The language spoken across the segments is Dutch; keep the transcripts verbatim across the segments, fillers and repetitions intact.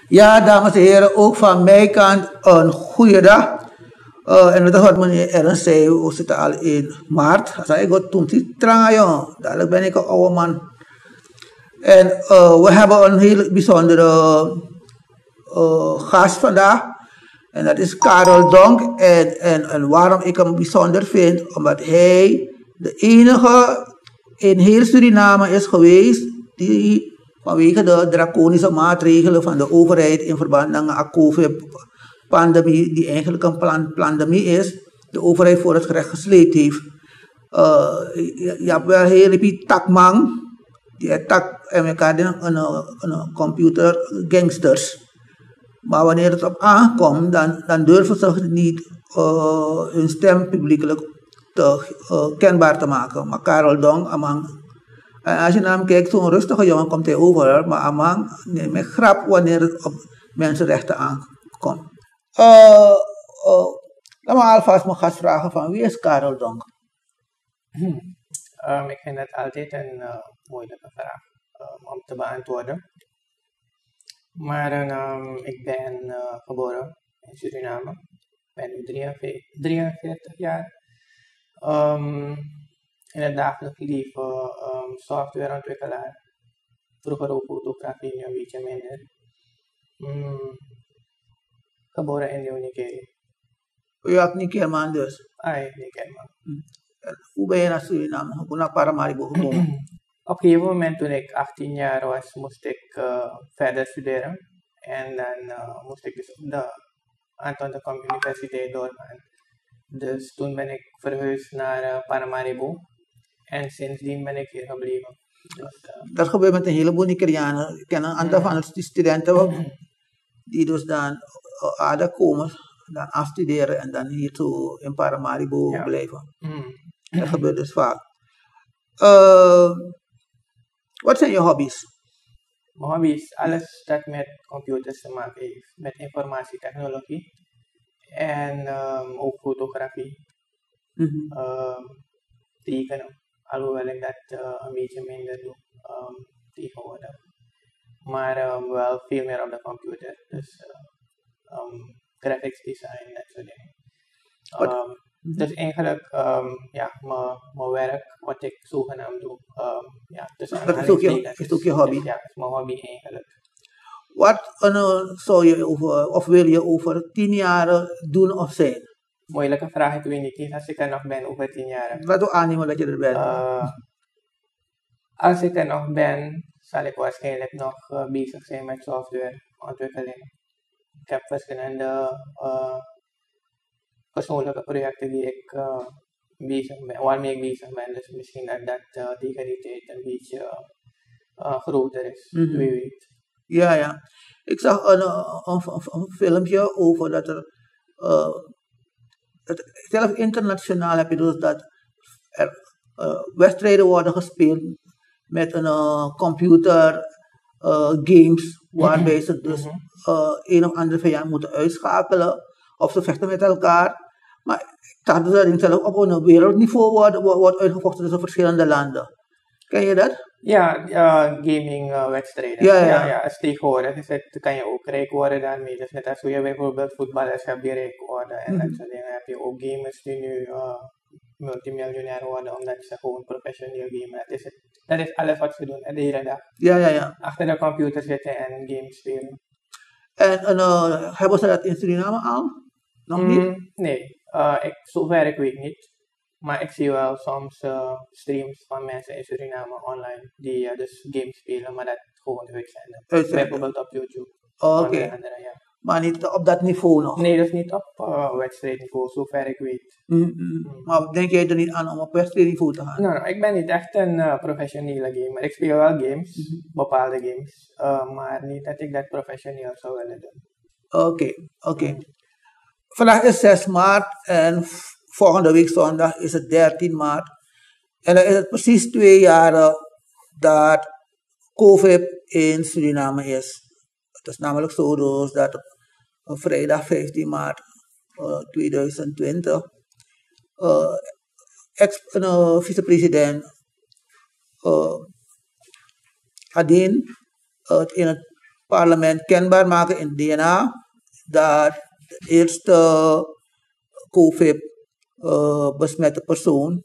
Ja, dames en heren, ook van mijn kant een goede dag. Uh, en dat is wat meneer Ernst zei, we zitten al in maart. Als ik wat toen die trangen, jongen, dadelijk ben ik een oude man. En uh, we hebben een heel bijzondere uh, gast vandaag. En dat is Karel Donk. En, en, en waarom ik hem bijzonder vind, omdat hij de enige in heel Suriname is geweest die vanwege de draconische maatregelen van de overheid in verband met de COVID-pandemie, die eigenlijk een plan, pandemie is, de overheid voor het gerecht gesleept heeft. Uh, je, je hebt wel heel veel takman, die tak en elkaar een, een, een computer gangsters. Maar wanneer het op aankomt, dan, dan durven ze niet uh, hun stem publiekelijk te, uh, kenbaar te maken. Maar Karel Dong, amang. En als je naar hem kijkt, zo'n rustige jongen komt hij over, maar amang neemt met grap wanneer het op mensenrechten aankomt. Uh, uh, laat me alvast mijn gast vragen van wie is Karel Dong? Hmm. Um, ik vind het altijd een uh, moeilijke vraag um, om te beantwoorden. Maar um, ik ben uh, geboren in Suriname. Ik ben nu drieënveertig jaar. Um, in het dagelijks leven um, softwareontwikkelaar. Vroeger ook fotografie, nu een beetje minder. Mm, geboren in Nieuw-Nigeria. U had niet Kerman dus? Ah, niet Kerman. Hmm. Hoe ben je naar Suriname? Hoe naar Paramaribo gekomen? Op een gegeven moment toen ik achttien jaar was, moest ik uh, verder studeren. En dan uh, moest ik dus op de Anton de Kom Universiteit doorgaan. Dus toen ben ik verhuisd naar uh, Paramaribo. En sindsdien ben ik hier gebleven. Dus, uh, dat gebeurt met een heleboel Nigerianen. Ik ken een aantal van de studenten die dus dan uh, aardig komen, dan afstuderen en dan hier toe in Paramaribo ja. blijven. Mm. Dat gebeurt dus vaak. Uh, wat zijn je hobby's? Mijn hobby's, alles dat met computers te maken heeft, met informatietechnologie en um, ook fotografie, mm-hmm. uh, tekenen, alhoewel ik dat uh, een beetje minder doe um, tegenwoordig. Maar um, wel veel meer op de computer, dus uh, um, graphics design, dat soort dingen. Um, dus eigenlijk, um, ja, mijn werk, wat ik zogenaamd doe, um, ja, dus dat is ook je, is ook je hobby? Dus, ja, is mijn hobby eigenlijk. Wat uh, zou je over, of wil je over tien jaar doen of zijn? Moeilijke vraag, ik weet niet eens als ik er nog ben over tien jaar. Wat doe aannemen dat je er bent? Uh, als ik er nog ben, zal ik waarschijnlijk nog uh, bezig zijn met softwareontwikkeling. Ik heb verschillende uh, persoonlijke projecten die ik uh, bezig ben, waarmee ik bezig ben. Dus misschien dat dat uh, tegen die tijd een beetje uh, uh, groter is. Mm-hmm. Wie weet. Ja, ja. Ik zag een, een, een, een filmpje over dat er, uh, dat zelfs internationaal heb je dus dat er uh, wedstrijden worden gespeeld met een uh, computer uh, games, waarbij ze dus uh, een of andere vijand moeten uitschakelen of ze vechten met elkaar. Maar ik dacht dus dat het zelf op een wereldniveau wordt, wordt uitgevochten tussen verschillende landen. Ken je dat? Ja, uh, gaming uh, wedstrijden. Ja, ja. ja, ja als tegenwoordig is het, kan je ook rijk worden daarmee. Dus net als hoe je bijvoorbeeld voetballers hebt die rijk worden en mm-hmm. dat soort dingen, heb je ook gamers die nu uh, multimiljonair worden omdat ze gewoon professioneel gamen. Dat is, het, dat is alles wat ze doen de hele dag. Ja, ja, ja. Achter de computer zitten en games spelen. En, en uh, hebben ze dat in Suriname al? Nog mm, niet? Nee, uh, ik, zover ik weet niet. Maar ik zie wel soms uh, streams van mensen in Suriname online die uh, dus games spelen, maar dat gewoon uitzenden. Uitzenden. Bijvoorbeeld op YouTube. Oké. Okay. Ja. Maar niet op dat niveau nog? Nee, dus niet op uh, wedstrijdniveau, zover ik weet. Mm-hmm. Mm. Maar denk jij er niet aan om op wedstrijdniveau te gaan? Nou, no, no, ik ben niet echt een uh, professionele gamer. Ik speel wel games, mm-hmm. bepaalde games, uh, maar niet dat ik dat professioneel zou willen doen. Oké, okay, oké. Okay. Mm. Vandaag is zes maart en volgende week zondag is het dertien maart. En dan is het precies twee jaar dat COVID in Suriname is. Het is namelijk zo dus dat op vrijdag vijftien maart uh, tweeduizend twintig uh, ex, uh, vicepresident uh, Adin uh, in het parlement kenbaar maken in D N A dat de eerste COVID uh, besmette persoon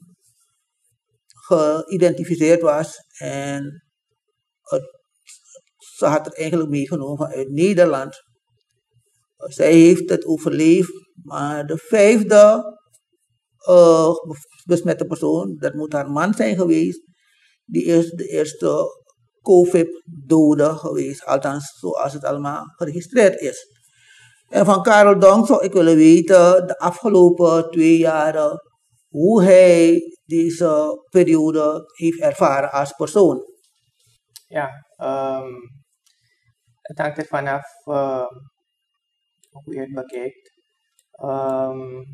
geïdentificeerd was en het, ze had het eigenlijk meegenomen vanuit Nederland. Zij heeft het overleefd, maar de vijfde uh, besmette persoon, dat moet haar man zijn geweest, die is de eerste COVID-dode geweest, althans zoals het allemaal geregistreerd is. En van Karel Donk zou ik willen weten, de afgelopen twee jaren, hoe hij deze periode heeft ervaren als persoon. Ja, um, het hangt er vanaf uh, hoe je het bekijkt. Um,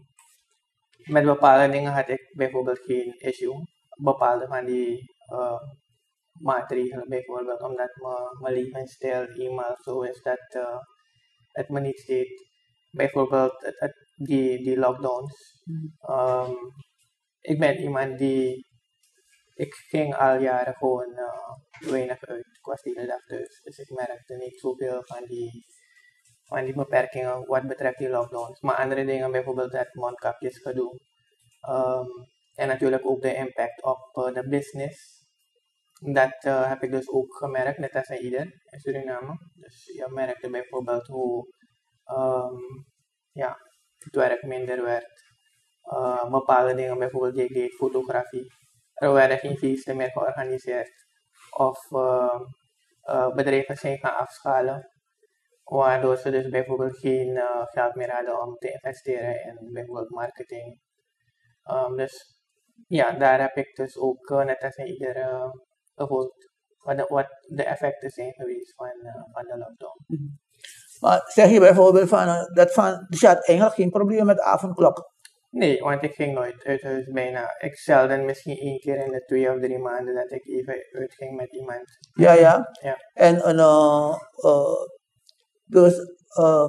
met bepaalde dingen had ik bijvoorbeeld geen issue. Bepaalde van die uh, maatregelen bijvoorbeeld, omdat mijn levensstijl eenmaal zo is dat uh, het me niet steekt. Bijvoorbeeld het, het, die, die lockdowns. Um, ik ben iemand die, ik ging al jaren gewoon uh, weinig uit. Ik was de hele dag thuis, dus ik merkte niet zoveel van die, van die beperkingen wat betreft die lockdowns. Maar andere dingen, bijvoorbeeld dat mondkapjes gedoe. Um, en natuurlijk ook de impact op uh, de business. Dat uh, heb ik dus ook gemerkt, net als ieder in Suriname. Dus je merkte bijvoorbeeld hoe um, ja, het werk minder werd. Uh, bepaalde dingen, bijvoorbeeld ik deed fotografie. Er werden geen feesten meer georganiseerd. Of uh, uh, bedrijven zijn gaan afschalen. Waardoor ze dus bijvoorbeeld geen uh, geld meer hadden om te investeren in bijvoorbeeld marketing. Um, dus ja, daar heb ik dus ook uh, net als ieder uh, gevolgd wat de, wat de effecten zijn geweest van, uh, van de lockdown. Mm-hmm. Maar zeg je bijvoorbeeld van, uh, dat van, dus je had eigenlijk geen probleem met de avondklok? Nee, want ik ging nooit uit huis bijna. Ik zelden misschien één keer in de twee of drie maanden dat ik even uitging met iemand. Ja, ja. ja. En uh, uh, dus uh,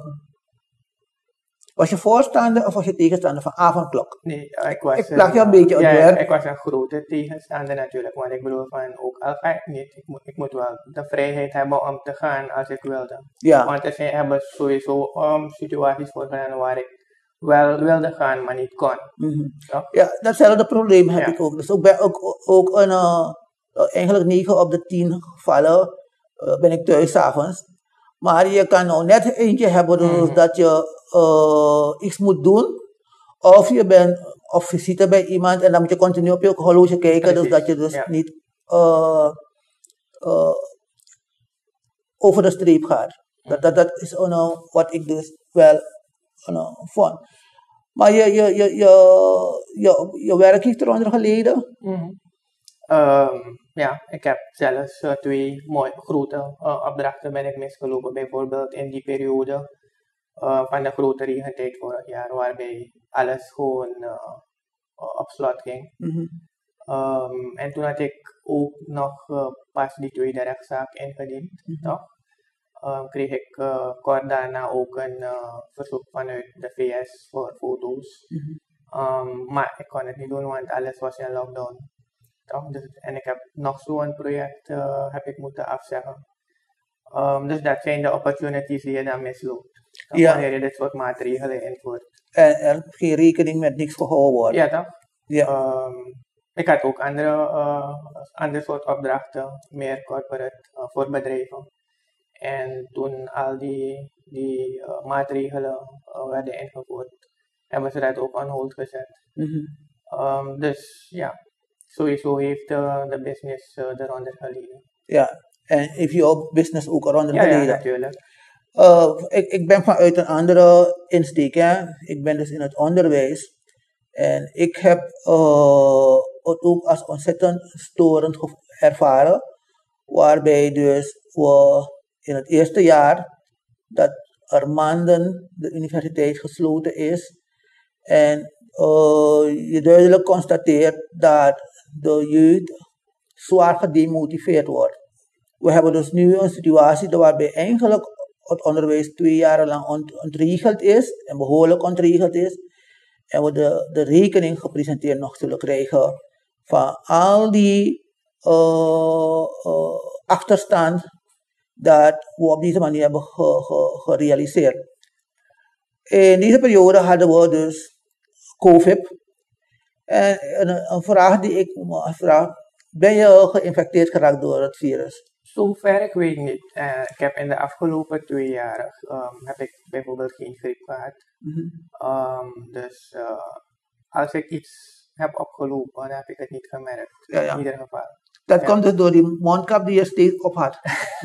was je voorstander of was je tegenstander van avondklok? Nee, ik was... Ik plak je een beetje op ja, werk. Ik was een grote tegenstander natuurlijk, want ik bedoel van ook al ga ik niet, ik moet, ik moet wel de vrijheid hebben om te gaan als ik wilde. Ja. Want er zijn hebben sowieso um, situaties voorgedaan waar ik wel wilde gaan, maar niet kon. Mm-hmm. Ja? Ja, datzelfde probleem heb ja. ik ook. Dus ook, bij, ook, ook een, uh, eigenlijk negen op de tien gevallen uh, ben ik thuis 's avonds. Maar je kan nou net eentje hebben dus mm-hmm. dat je uh, iets moet doen. Of je bent op visite bij iemand en dan moet je continu op je horloge kijken. Precies. Dus dat je dus ja. niet uh, uh, over de streep gaat. Mm-hmm. Dat, dat, dat is uh, wat ik dus wel uh, vond. Maar je, je, je, je, je, je werk heeft eronder geleden? Mm-hmm. Um, ja, ik heb zelfs uh, twee mooie grote uh, opdrachten ben ik misgelopen. Bijvoorbeeld in die periode uh, van de grote regentijd vorig jaar, waarbij alles gewoon uh, op slot ging. Mm-hmm. Um, en toen had ik ook nog uh, pas die tweede rechtszaak ingediend, mm-hmm. toch? Um, kreeg ik uh, kort daarna ook een uh, verzoek vanuit de V S voor foto's. Mm-hmm. Um, maar ik kon het niet doen, want alles was in lockdown. Dus, en ik heb nog zo'n project uh, heb ik moeten afzeggen. Um, dus dat zijn de opportunities die je dan misloopt. Ja. Wanneer je dit soort maatregelen invoert. En er geen rekening met niks gehouden wordt. Ja, toch? Ja. Um, ik had ook andere, uh, andere soort opdrachten, meer corporate, uh, voor bedrijven. En toen al die, die uh, maatregelen uh, werden ingevoerd, hebben ze dat ook on hold gezet. Mm-hmm. Um, dus ja. Sowieso heeft de, de business uh, eronder geleden. Ja, en heeft jouw business ook eronder ja, geleden? Ja, natuurlijk. Uh, ik, ik ben vanuit een andere insteek, hè. Ik ben dus in het onderwijs. En ik heb uh, het ook als ontzettend storend ervaren. Waarbij dus we in het eerste jaar dat er maanden de universiteit gesloten is. En uh, je duidelijk constateert dat de jeugd zwaar gedemotiveerd wordt. We hebben dus nu een situatie waarbij eigenlijk het onderwijs twee jaar lang ont- ontregeld is en behoorlijk ontregeld is. En we de, de rekening gepresenteerd nog zullen krijgen van al die uh, uh, achterstand dat we op deze manier hebben ge, ge, gerealiseerd. In deze periode hadden we dus COVID. En een, een vraag die ik me afvraag, ben je geïnfecteerd geraakt door het virus? Zover ik weet niet. Uh, ik heb in de afgelopen twee jaar um, heb ik bijvoorbeeld geen griep gehad. Mm-hmm. Um, dus uh, als ik iets heb opgelopen, dan heb ik het niet gemerkt. Ja, ja. In ieder geval. Dat ja. komt dus door die mondkap die je steeds op had.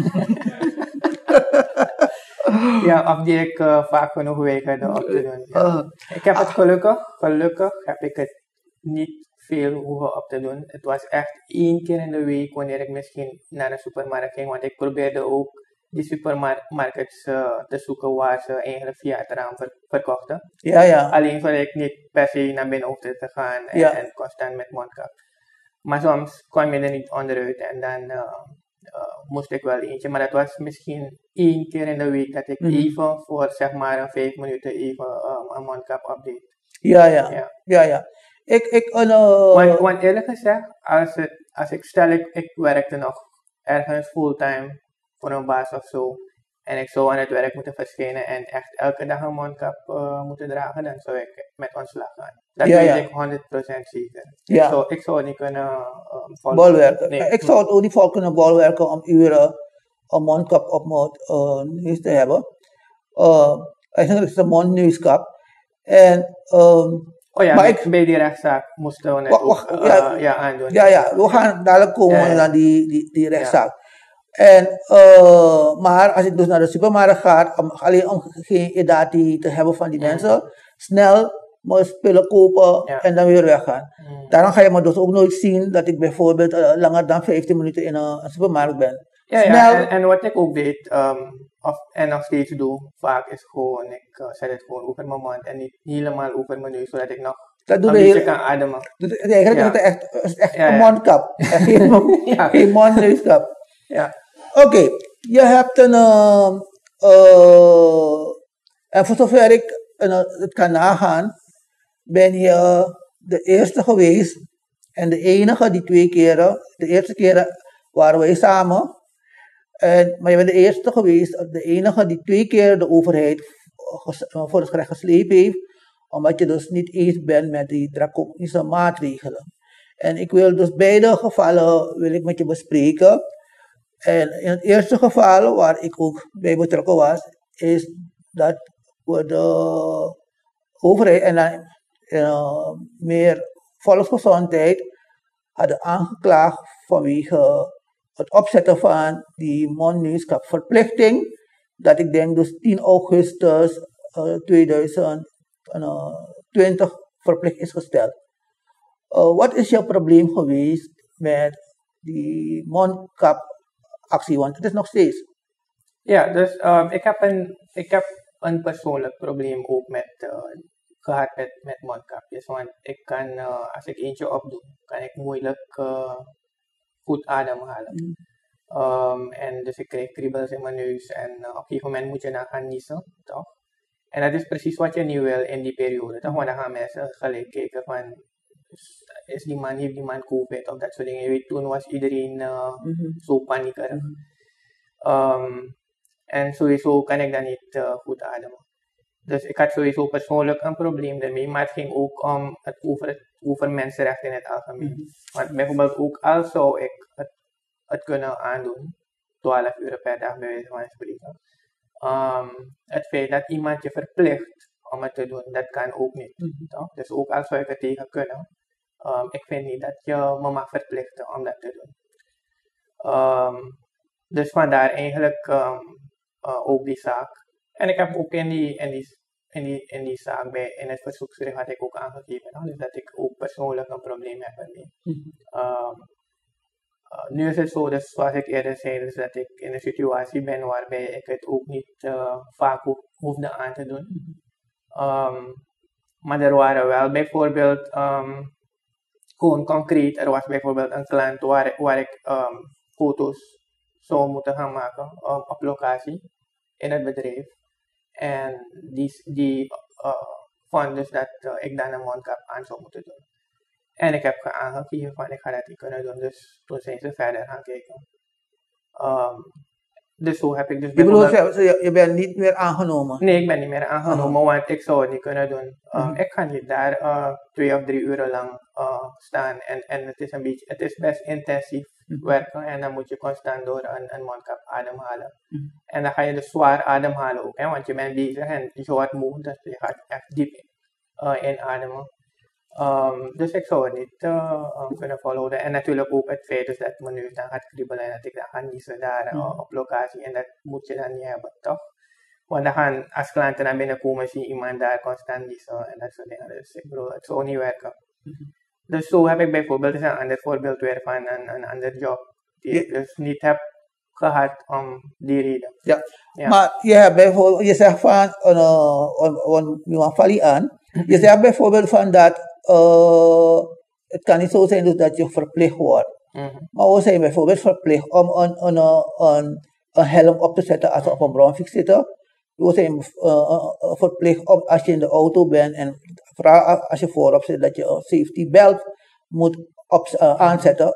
Ja, of die ik uh, vaak genoeg weigerde op te doen. Ja. Uh, ik heb het gelukkig, gelukkig heb ik het niet veel hoeven op te doen. Het was echt één keer in de week wanneer ik misschien naar de supermarkt ging, want ik probeerde ook die supermarkets uh, te zoeken waar ze eigenlijk via het raam ver verkochten. Ja, ja. Alleen zodat ik niet per se naar binnen hoefde te gaan en, ja. en constant met mondkap. Maar soms kwam je er niet onderuit en dan uh, uh, moest ik wel eentje. Maar dat was misschien één keer in de week dat ik mm-hmm. even voor zeg maar een vijf minuten even uh, een mondkap opdeed. Ja, ja. Ja, ja. ja. Ik, ik, uh, want, want eerlijk gezegd, als, het, als ik stel ik, ik werkte nog ergens fulltime voor een baas of zo. En ik zou aan het werk moeten verschijnen en echt elke dag een mondkap uh, moeten dragen, dan zou ik met ontslag gaan. Dat ja, weet ja. ik honderd procent zeker. Ja. Ik, zou, ik zou het niet kunnen uh, volgen. Bolwerken. Nee. Ik zou het ook niet vol kunnen bolwerken om uren een mondkap op mijn uh, neus te hebben. Uh, eigenlijk is het een mondneuskap. En, um, oh ja, maar bij, ik, bij die rechtszaak moesten we net ook uh, ja, ja, aandoen. Ja, ja, we gaan dadelijk komen ja, ja. naar die, die, die rechtszaak. Ja. En, uh, maar als ik dus naar de supermarkt ga, om, alleen om geen edatie te hebben van die mm. mensen, snel mijn spullen kopen ja. en dan weer weggaan. Mm. Daarom ga je me dus ook nooit zien dat ik bijvoorbeeld uh, langer dan vijftien minuten in een, een supermarkt ben. Ja, snel. Ja, en, en wat ik ook deed, um, of, en nog steeds doe, vaak is gewoon, ik uh, zet het gewoon over mijn mond en niet helemaal over mijn neus, zodat ik nog dat doe een beetje heel, kan ademen. Dat, eigenlijk ja. is het echt, is echt ja, een ja. mondkap, geen, ja. geen mondneuskap. Ja. Oké, okay. Je hebt een, uh, uh, en voor zover ik uh, het kan nagaan, ben je de eerste geweest en de enige die twee keren, de eerste keren waren wij samen, en, maar je bent de eerste geweest, de enige die twee keer de overheid voor het gerecht geslepen heeft, omdat je dus niet eens bent met die draconische maatregelen. En ik wil dus beide gevallen wil ik met je bespreken. En in het eerste geval, waar ik ook bij betrokken was, is dat we de overheid en dan uh, meer volksgezondheid hadden aangeklaagd vanwege het opzetten van die mondneuskapverplichting, dat ik denk dus tien augustus uh, tweeduizend twintig verplicht is gesteld. Uh, wat is jouw probleem geweest met die mondkapactie? Want het is nog steeds. Ja, dus um, ik, heb een, ik heb een persoonlijk probleem ook met, uh, gehad met, met mondkapjes. Want ik kan, uh, als ik eentje opdoe, kan ik moeilijk uh, goed ademhalen. Mm. Um, en dus ik krijg kriebels in mijn neus en uh, op een gegeven moment moet je dan gaan niezen, toch? En dat is precies wat je niet wil in die periode, toch? Want dan gaan mensen gelijk kijken van, is die man, heeft die man COVID of dat soort dingen. Je weet, toen was iedereen uh, mm-hmm. zo paniekerig. Mm-hmm. Um, en sowieso kan ik dan niet uh, goed ademen. Dus ik had sowieso persoonlijk een probleem daarmee, maar het ging ook om het over, het, over mensenrechten in het algemeen. Mm-hmm. Want bijvoorbeeld ook al zou ik het, het kunnen aandoen, twaalf uur per dag bij wijze van spreken. Um, het feit dat iemand je verplicht om het te doen, dat kan ook niet. Mm-hmm. Toch? Dus ook al zou ik het tegen kunnen, um, ik vind niet dat je me mag verplichten om dat te doen. Um, dus vandaar eigenlijk um, uh, ook die zaak. En ik heb ook in die, in die, in die, in die zaak, bij, in het verzoekschrift had ik ook aangegeven, no? Dus dat ik ook persoonlijk een probleem heb ermee. Mm-hmm. um, Uh, nu is het zo, dus zoals ik eerder zei, dus dat ik in een situatie ben waarbij ik het ook niet uh, vaak ho hoefde aan te doen. Um, maar er waren wel bijvoorbeeld, um, gewoon concreet, er was bijvoorbeeld een klant waar, waar ik um, foto's zou moeten gaan maken um, op locatie in het bedrijf. En die, die uh, vond dus dat uh, ik dan een mondkap aan zou moeten doen. En ik heb aangegeven van ik ga dat niet kunnen doen, dus toen zijn ze verder gaan kijken. Um, Dus zo heb ik dus Je bedoelt, bijvoorbeeld... je, je bent niet meer aangenomen? Nee, ik ben niet meer aangenomen, Aha. want ik zou het niet kunnen doen. Um, Mhm. Ik kan niet daar uh, twee of drie uren lang uh, staan en, en het is een beetje, het is best intensief Mhm. werken en dan moet je constant door een, een mondkap ademhalen. Mhm. En dan ga je dus zwaar ademhalen ook, hè, want je bent bezig en je wordt moe, dus je gaat echt diep uh, inademen. Um, dus ik zou het niet uh, um, kunnen volhouden. En natuurlijk ook het feit dus dat mijn neus dan gaat kriebelen en dat ik dan ga niezen daar uh, Mhm. op locatie. En dat moet je dan niet hebben, toch? Want dan gaan, als klanten naar binnen komen, zie je iemand daar constant niezen en dat soort dingen. Dus ik bedoel, het zou niet werken. Mhm. Dus zo heb ik bijvoorbeeld, dat is een ander voorbeeld weer van een, een ander job. Die Ja. ik dus niet heb gehad om die reden. Ja. Ja. Maar je hebt bijvoorbeeld, je zegt van, nu val je aan, je zegt bijvoorbeeld van dat, uh, het kan niet zo zijn dus dat je verplicht wordt. Mhm. Maar we zijn bijvoorbeeld verplicht om een, een, een, een helm op te zetten als we op een bronfiets zitten. We zijn uh, uh, verplicht om als je in de auto bent en vooral als je voorop zit dat je een safety belt moet op, uh, aanzetten.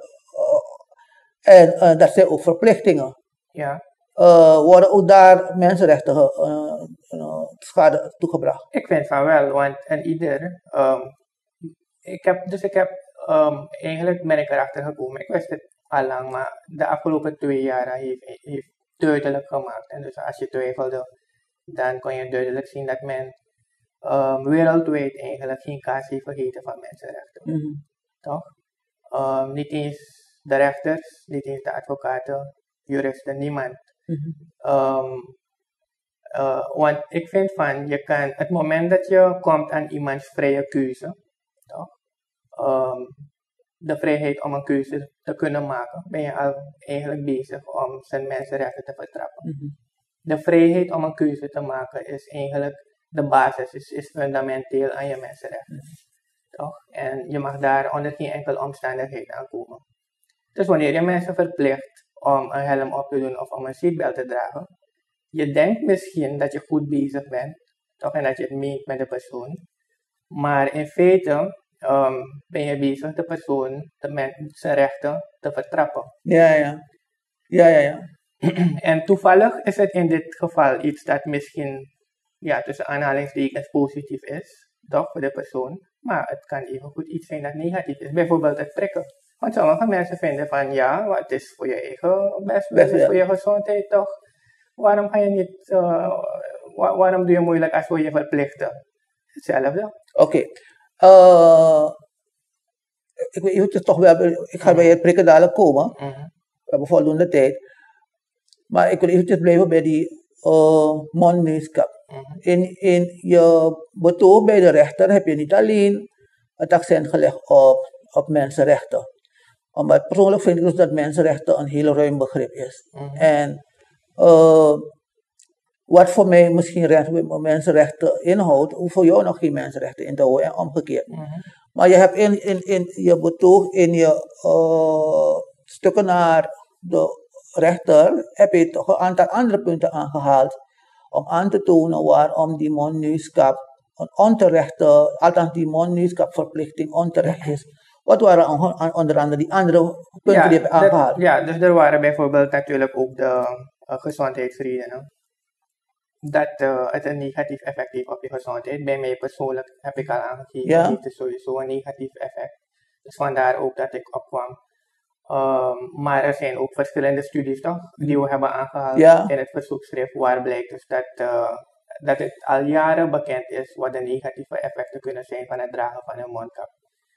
Uh, en uh, dat zijn ook verplichtingen. Ja. Uh, worden ook daar mensenrechten uh, uh, schade toegebracht? Ik vind van wel, want en ieder, um, ik heb, dus ik heb, um, eigenlijk ben ik erachter gekomen, ik wist het al lang, maar de afgelopen twee jaar heeft, heeft duidelijk gemaakt. En dus als je twijfelde, dan kon je duidelijk zien dat men um, wereldwijd eigenlijk geen kaas heeft gegeten van mensenrechten. Mm-hmm. Toch? Um, niet eens de rechters, niet eens de advocaten, juristen, niemand. Mm-hmm. Um, uh, want ik vind van, je kan, het moment dat je komt aan iemands vrije keuze, toch? Um, de vrijheid om een keuze te kunnen maken, ben je al eigenlijk bezig om zijn mensenrechten te vertrappen. Mm-hmm. De vrijheid om een keuze te maken is eigenlijk de basis, is, is fundamenteel aan je mensenrechten. Mm-hmm. Toch? En je mag daar onder geen enkele omstandigheid aan komen. Dus wanneer je mensen verplicht om een helm op te doen of om een seatbelt te dragen, je denkt misschien dat je goed bezig bent, toch? En dat je het meent met de persoon. Maar in feite um, ben je bezig de persoon, de mensen zijn rechten te vertrappen. Ja, ja. Ja, ja, ja. En toevallig is het in dit geval iets dat misschien, ja, tussen aanhalingstekens positief is, toch, voor de persoon. Maar het kan even goed iets zijn dat negatief is. Bijvoorbeeld het prikken. Want sommige mensen vinden van, ja, het is voor je eigen best, het is voor je gezondheid, toch? Waarom ga je niet, uh, wa waarom doe je moeilijk als we je verplichten? Hetzelfde. Oké. Okay. Uh, ik weet eventjes toch wel, ik ga bij het prikken dadelijk komen. Mm-hmm. We hebben voldoende tijd. Maar ik wil eventjes blijven bij die uh, mondneuscap. Mm-hmm. In, in je betoog bij de rechter heb je niet alleen het accent gelegd op, op mensenrechten. Maar persoonlijk vind ik dus dat mensenrechten een heel ruim begrip is. Mm-hmm. En uh, wat voor mij misschien mensenrechten inhoudt, hoeft voor jou nog geen mensenrechten in te houden en omgekeerd. Mm-hmm. Maar je hebt in, in, in je betoog, in je uh, stukken naar de rechter, heb je toch een aantal andere punten aangehaald om aan te tonen waarom die mondneuscap een onterechte, althans die mondneuscapverplichting onterecht is. Wat waren onder andere die andere punten ja, die je hebt aangehaald? Dat, ja, dus er waren bijvoorbeeld natuurlijk ook de uh, gezondheidsredenen. Dat uh, het een negatief effect heeft op je gezondheid. Bij mij persoonlijk heb ik al aangegeven, ja. heeft het sowieso een negatief effect. Dus vandaar ook dat ik opkwam. Um, maar er zijn ook verschillende studies toch, die we hebben aangehaald ja. in het verzoekschrift, waar blijkt dus dat, uh, dat het al jaren bekend is wat de negatieve effecten kunnen zijn van het dragen van een mondkap.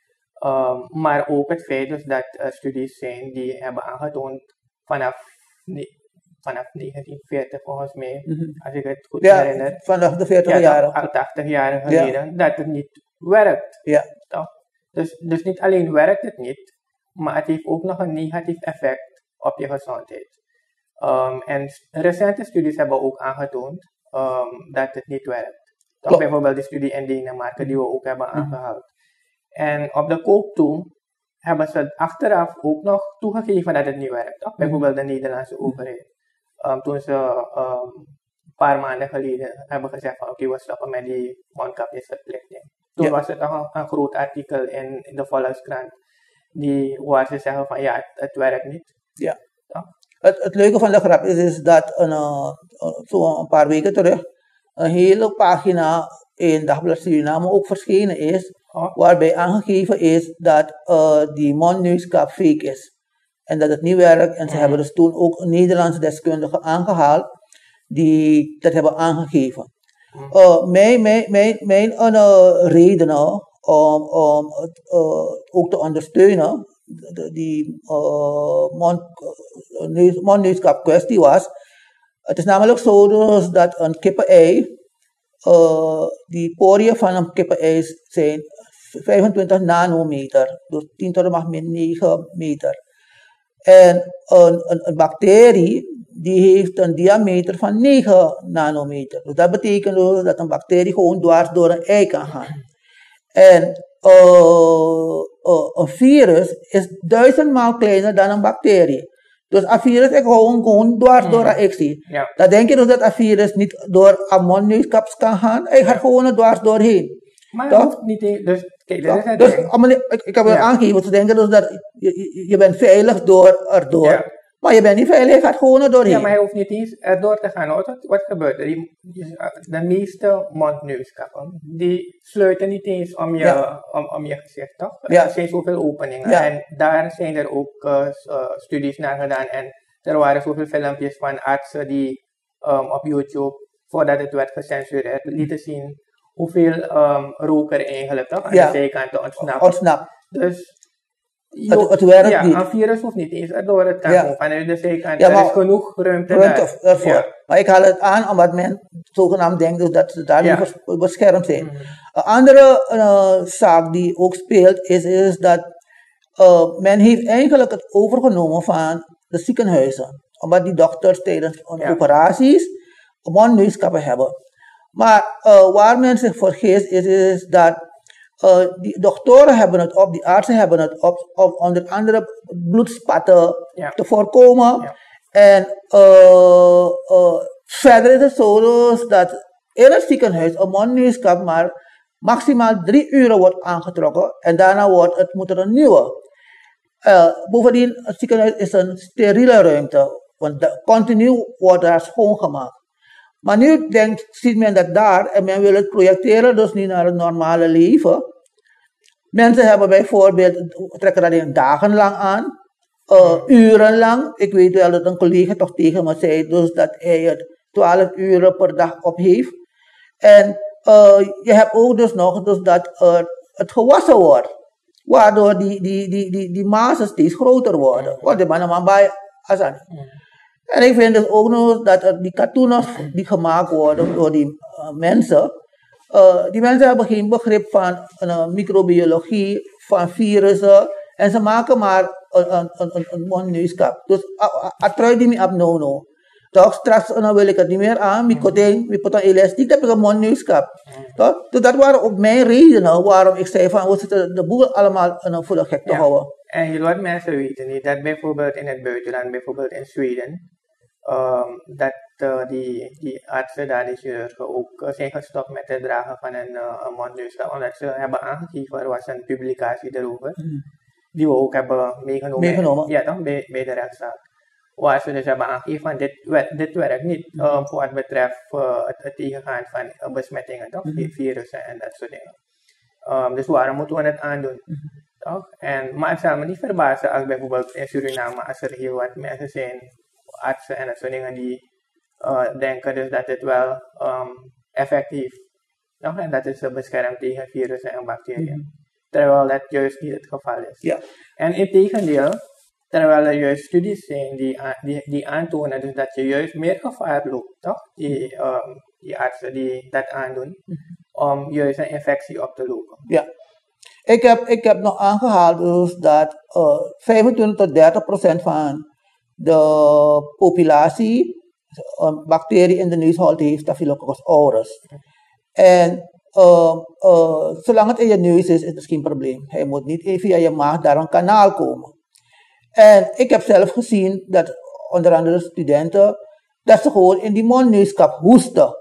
Um, maar ook het feit dus dat uh, studies zijn die hebben aangetoond vanaf, nee, vanaf negentien veertig volgens mij, mm-hmm. als ik het goed ja, herinner. Vanaf de veertig ja, jaren. Al tachtig jaren geleden, ja. Dat het niet werkt. Ja. Toch? Dus, dus niet alleen werkt het niet, maar het heeft ook nog een negatief effect op je gezondheid. Um, en recente studies hebben ook aangetoond um, dat het niet werkt. Toch? Bijvoorbeeld de studie in Denemarken die we ook hebben mm-hmm. aangehaald. En op de koop toe hebben ze achteraf ook nog toegegeven dat het niet werkt. Toch? Bijvoorbeeld de Nederlandse overheid. Um, toen ze um, een paar maanden geleden hebben gezegd van oké, okay, we stoppen met die mondkapjesverplichting. Toen ja. was het nog een, een groot artikel in, in de Volkskrant die, waar ze zeggen van ja, het, het werkt niet. Ja. Toch? Het, het leuke van de grap is, is dat een, uh, zo een paar weken terug een hele pagina in Dagblad Suriname ook verschenen is, oh. waarbij aangegeven is dat uh, die mondneuskap fake is. En dat het niet werkt. En ze mm. hebben dus toen ook een Nederlandse deskundige aangehaald die dat hebben aangegeven. Mm. Uh, mijn mijn, mijn, mijn uh, redenen om, om het uh, ook te ondersteunen, die uh, mond, uh, mondneuskap kwestie was. Het is namelijk zo dus dat een kippen-ei, uh, die poriën van een kippen-ei zijn vijfentwintig nanometer, dus tien tot de macht min negen meter. En een, een, een bacterie die heeft een diameter van negen nanometer. Dus dat betekent dus dat een bacterie gewoon dwars door een ei kan gaan. En uh, uh, een virus is duizendmaal kleiner dan een bacterie. Dus een virus is gewoon, gewoon dwars door een ectie. Ja. Dan denk je dus dat een virus niet door een mondneuskap kan gaan. Hij gaat gewoon er dwars doorheen. Maar dat hoeft niet. Dus, kijk, dat is het dus, ik, ik heb wel ja. aangegeven, ze denken dus dat je, je bent veilig door erdoor. Ja. Maar je bent niet veilig, je gaat gewoon er doorheen. Ja, maar hij hoeft niet eens erdoor te gaan. Wat, wat gebeurt er? Die, de meeste mondneuskappen, die sluiten niet eens om je, ja. om, om je gezicht, toch? Ja. Er zijn zoveel openingen. Ja. En daar zijn er ook uh, studies naar gedaan. En er waren zoveel filmpjes van artsen die um, op YouTube, voordat het werd gecensureerd, lieten zien hoeveel um, rook er eigenlijk toch aan ja. de zijkanten ontsnapt. ontsnapt. Dus het, het werkt ja, niet. een virus hoeft niet eens erdoor, het kan ja. vanuit de zijkant. Ja, er is genoeg ruimte, ruimte daar. Ervoor. Ja. Maar ik haal het aan omdat men zogenaamd denkt dus dat ze daar ja. niet beschermd zijn. Mm-hmm. Een andere uh, zaak die ook speelt is, is dat uh, men heeft eigenlijk het overgenomen van de ziekenhuizen. Omdat die dokters tijdens ja. operaties mondneuskappen hebben. Maar uh, waar men zich vergist is, is dat uh, die doktoren hebben het op, die artsen hebben het op, op onder andere bloedspatten ja. te voorkomen. Ja. En uh, uh, verder is het zo dus dat in het ziekenhuis een mondneuskap maar maximaal drie uur wordt aangetrokken en daarna wordt het, moet er een nieuwe. Uh, bovendien, het ziekenhuis is een steriele ruimte, want de, continu wordt daar schoongemaakt. Maar nu denkt, ziet men dat daar en men wil het projecteren, dus niet naar het normale leven. Mensen hebben bijvoorbeeld, trekken dat in dagenlang aan, uh, urenlang. Ik weet wel dat een collega toch tegen me zei, dus dat hij het twaalf uur per dag op heeft. En uh, je hebt ook dus nog dus dat uh, het gewassen wordt, waardoor die, die, die, die, die mazen steeds groter worden. Want de mannen man bij Asani. En ik vind dus ook nog dat er die cartoons die gemaakt worden door die uh, mensen, uh, die mensen hebben geen begrip van uh, microbiologie, van virussen, en ze maken maar een, een, een, een mondneuskap. Dus ik trui die me op no no. Toch, straks uh, wil ik het niet meer aan, ik put een elastiek, dan heb ik een mondneuskap. Toch? Dus dat waren ook mijn redenen waarom ik zei van we zitten de boel allemaal uh, voor de gek te ja. houden. En heel wat mensen weten niet, dat bijvoorbeeld in het buitenland, bijvoorbeeld in Zweden, um, dat uh, die, die artsen daar, die chirurgen, ook uh, zijn gestopt met het dragen van een, uh, een mondneuskap, omdat ze hebben aangegeven, er was een publicatie erover, mm. die we ook hebben meegenomen, meegenomen. Ja, toch, bij, bij de rechtszaak. Waar ze dus hebben aangegeven van dit, dit werkt niet mm. um, voor wat betreft uh, het, het tegengaan van uh, besmettingen, toch, mm. virussen en dat soort dingen. Um, dus waarom moeten we het aandoen? Mm. Toch? En, maar het zou me niet verbazen als bijvoorbeeld in Suriname, als er heel wat mensen zijn, artsen en dat soort dingen, die uh, denken dus dat het wel um, effectief is. En dat het ze beschermt tegen virussen en bacteriën. Mm. Terwijl dat juist niet het geval is. Ja. En in tegendeel, terwijl er juist studies zijn die, die, die aantonen dus dat je juist meer gevaar loopt, toch? Die, um, die artsen die dat aandoen, mm. om juist een infectie op te lopen. Ja. Ik heb, ik heb nog aangehaald dus dat uh, vijfentwintig tot dertig procent van de populatie een bacterie in de neusholte heeft, Staphylococcus aureus. En uh, uh, zolang het in je neus is, is het geen probleem. Hij moet niet even via je maag daar een kanaal komen. En ik heb zelf gezien dat onder andere studenten, dat ze gewoon in die mondneuskap hoesten.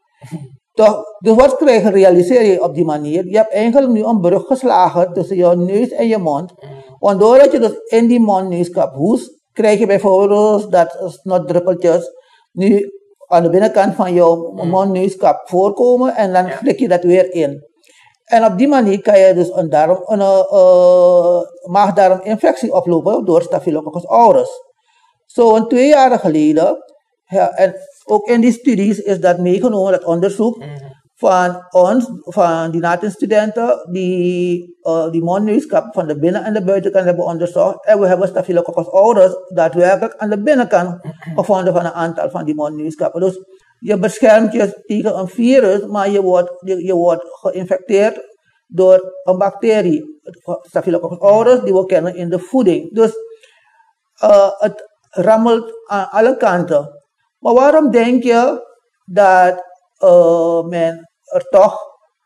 Toch, dus wat krijg je, realiseer je op die manier? Je hebt eigenlijk nu een brug geslagen tussen je neus en je mond. Want doordat je dus in die mondneuskap hoest, krijg je bijvoorbeeld dat snotdruppeltjes nu aan de binnenkant van jouw Mm. mondneuskap voorkomen en dan Ja. flik je dat weer in. En op die manier kan je dus een, darm, een uh, maagdarminfectie oplopen door Staphylococcus aureus. Zo een twee jaar geleden, ja, en ook in die studies is dat meegenomen, dat onderzoek Mhm. van ons, van die natenstudenten, die uh, die mondneuskap van de binnen- en de buitenkant hebben onderzocht. En we hebben Staphylococcus aureus daadwerkelijk aan de binnenkant gevonden van een aantal van die mondneuskappen. Dus je beschermt je tegen een virus, maar je wordt, je, je wordt geïnfecteerd door een bacterie, Staphylococcus aureus, die we kennen in de voeding. Dus uh, het rammelt aan alle kanten. Maar waarom denk je dat uh, men er toch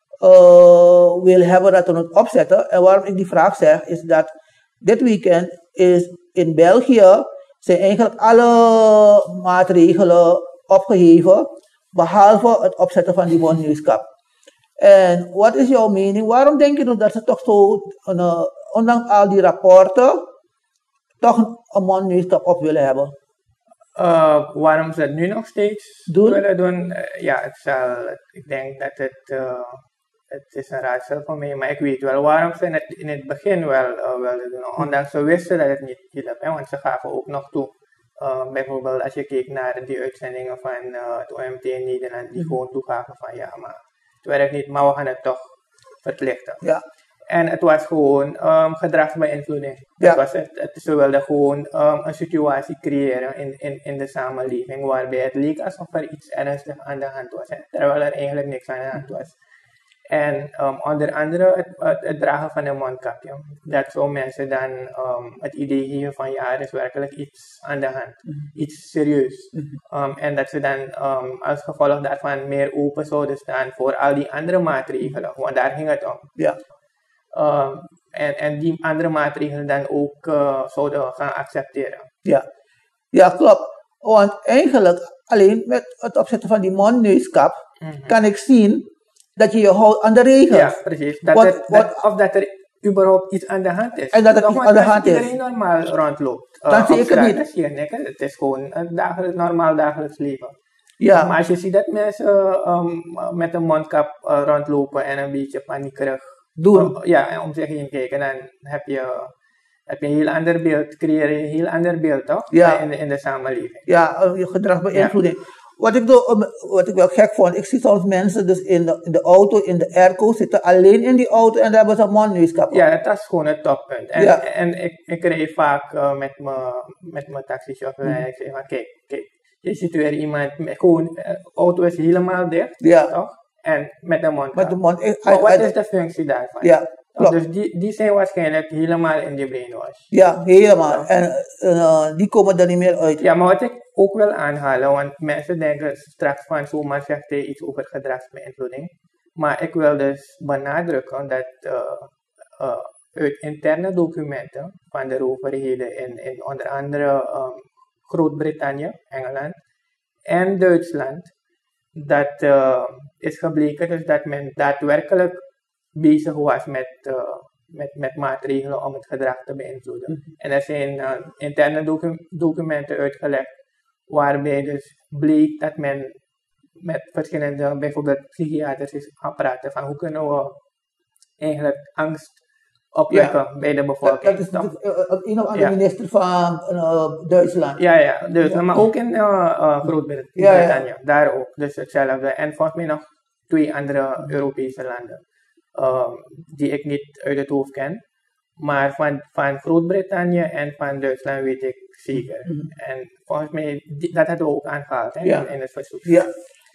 uh, wil hebben dat we het opzetten? En waarom ik die vraag zeg, is dat dit weekend is in België zijn eigenlijk alle maatregelen opgeheven, behalve het opzetten van die mondneuskap. En wat is jouw mening? Waarom denk je dat ze toch zo, uh, ondanks al die rapporten, toch een mondneuskap op willen hebben? Uh, waarom ze het nu nog steeds Doen? willen doen? Uh, ja, het zal, ik denk dat het, uh, het is een raadsel voor mij, maar ik weet wel waarom ze het in het begin wel uh, wilden doen. Ondanks ze wisten dat het niet hielp, hè, want ze gaven ook nog toe. Uh, bijvoorbeeld als je keek naar die uitzendingen van uh, het O M T in Nederland, die gewoon toegaven van ja, maar het werkt niet, maar we gaan het toch verplichten. Ja. En het was gewoon um, gedragsbeïnvloeding. Ja. Het was het, het, ze wilden gewoon um, een situatie creëren in, in, in de samenleving waarbij het leek alsof er iets ernstigs aan de hand was. Hè, terwijl er eigenlijk niks aan de hand was. En um, onder andere het, het, het dragen van een mondkapje. Dat zo mensen dan um, het idee geven van ja, er is werkelijk iets aan de hand. Mm-hmm. Iets serieus. Mm-hmm. Um, en dat ze dan um, als gevolg daarvan meer open zouden staan voor al die andere maatregelen. Want daar ging het om. Ja. Um, en, en die andere maatregelen dan ook uh, zouden gaan accepteren. Ja. Ja, klopt. Want eigenlijk alleen met het opzetten van die mondneuskap Mm-hmm. kan ik zien dat je je houdt aan de regels. Ja, precies. Dat Wat- er, wat- dat, of dat er überhaupt iets aan de hand is. En dat er Toch, iets want aan de als hand is. iedereen normaal rondloopt. Uh, Dan zie op ik het straat, niet. dan zie je niks. Het is gewoon een dagelijks, normaal dagelijks leven. Ja. Maar als je ziet dat mensen um, met een mondkap uh, rondlopen en een beetje paniekerig Doen. uh, ja, en om zich heen kijken, dan heb je, heb je een heel ander beeld, creëer je een heel ander beeld, toch? Ja. In, de, in de samenleving. Ja, uh, je gedragsbeïnvloeding. Wat ik, do, um, wat ik wel gek vond, ik zie soms mensen dus in de, in de auto, in de airco, zitten alleen in die auto en daar hebben ze een mondneuskap op. Ja, dat is gewoon het toppunt. En, Ja. en ik, ik reed vaak uh, met mijn met mijn taxichauffeur Mhm. en ik zeg van kijk, kijk, je ziet weer iemand, met, gewoon, de auto is helemaal dicht, Ja. toch? En met een mondkap. Met de mond. ik- Maar wat I- I- is de functie daarvan? Ja, Toch? klopt. Dus die, die zijn waarschijnlijk helemaal in die brainwash. Ja, helemaal. En uh, die komen er niet meer uit. Ja, maar wat ik ook wil aanhalen, want mensen denken straks van zomaar zegt hij iets over gedragsbeïnvloeding. Maar ik wil dus benadrukken dat uh, uh, uit interne documenten van de overheden in, in onder andere um, Groot-Brittannië, Engeland en Duitsland, dat uh, is gebleken dus dat men daadwerkelijk bezig was met, uh, met, met maatregelen om het gedrag te beïnvloeden. Mhm. En er zijn uh, interne docu- documenten uitgelegd waarbij dus bleek dat men met verschillende, bijvoorbeeld psychiaters is gaan praten van hoe kunnen we eigenlijk angst opwekken bij de Dat, bevolking. dat is toch? natuurlijk, uh, uh, een of andere Ja. minister van uh, Duitsland. Ja, ja, dus, Ja. maar ook in uh, uh, Groot-Brittannië, Ja, ja. daar ook, dus hetzelfde. En volgens mij nog twee andere Europese landen, um, die ik niet uit het hoofd ken. Maar van, van Groot-Brittannië en van Duitsland weet ik zeker. Mhm. En volgens mij, die, dat hadden we ook aangehaald hè, Ja. in, in het verzoek. Ja.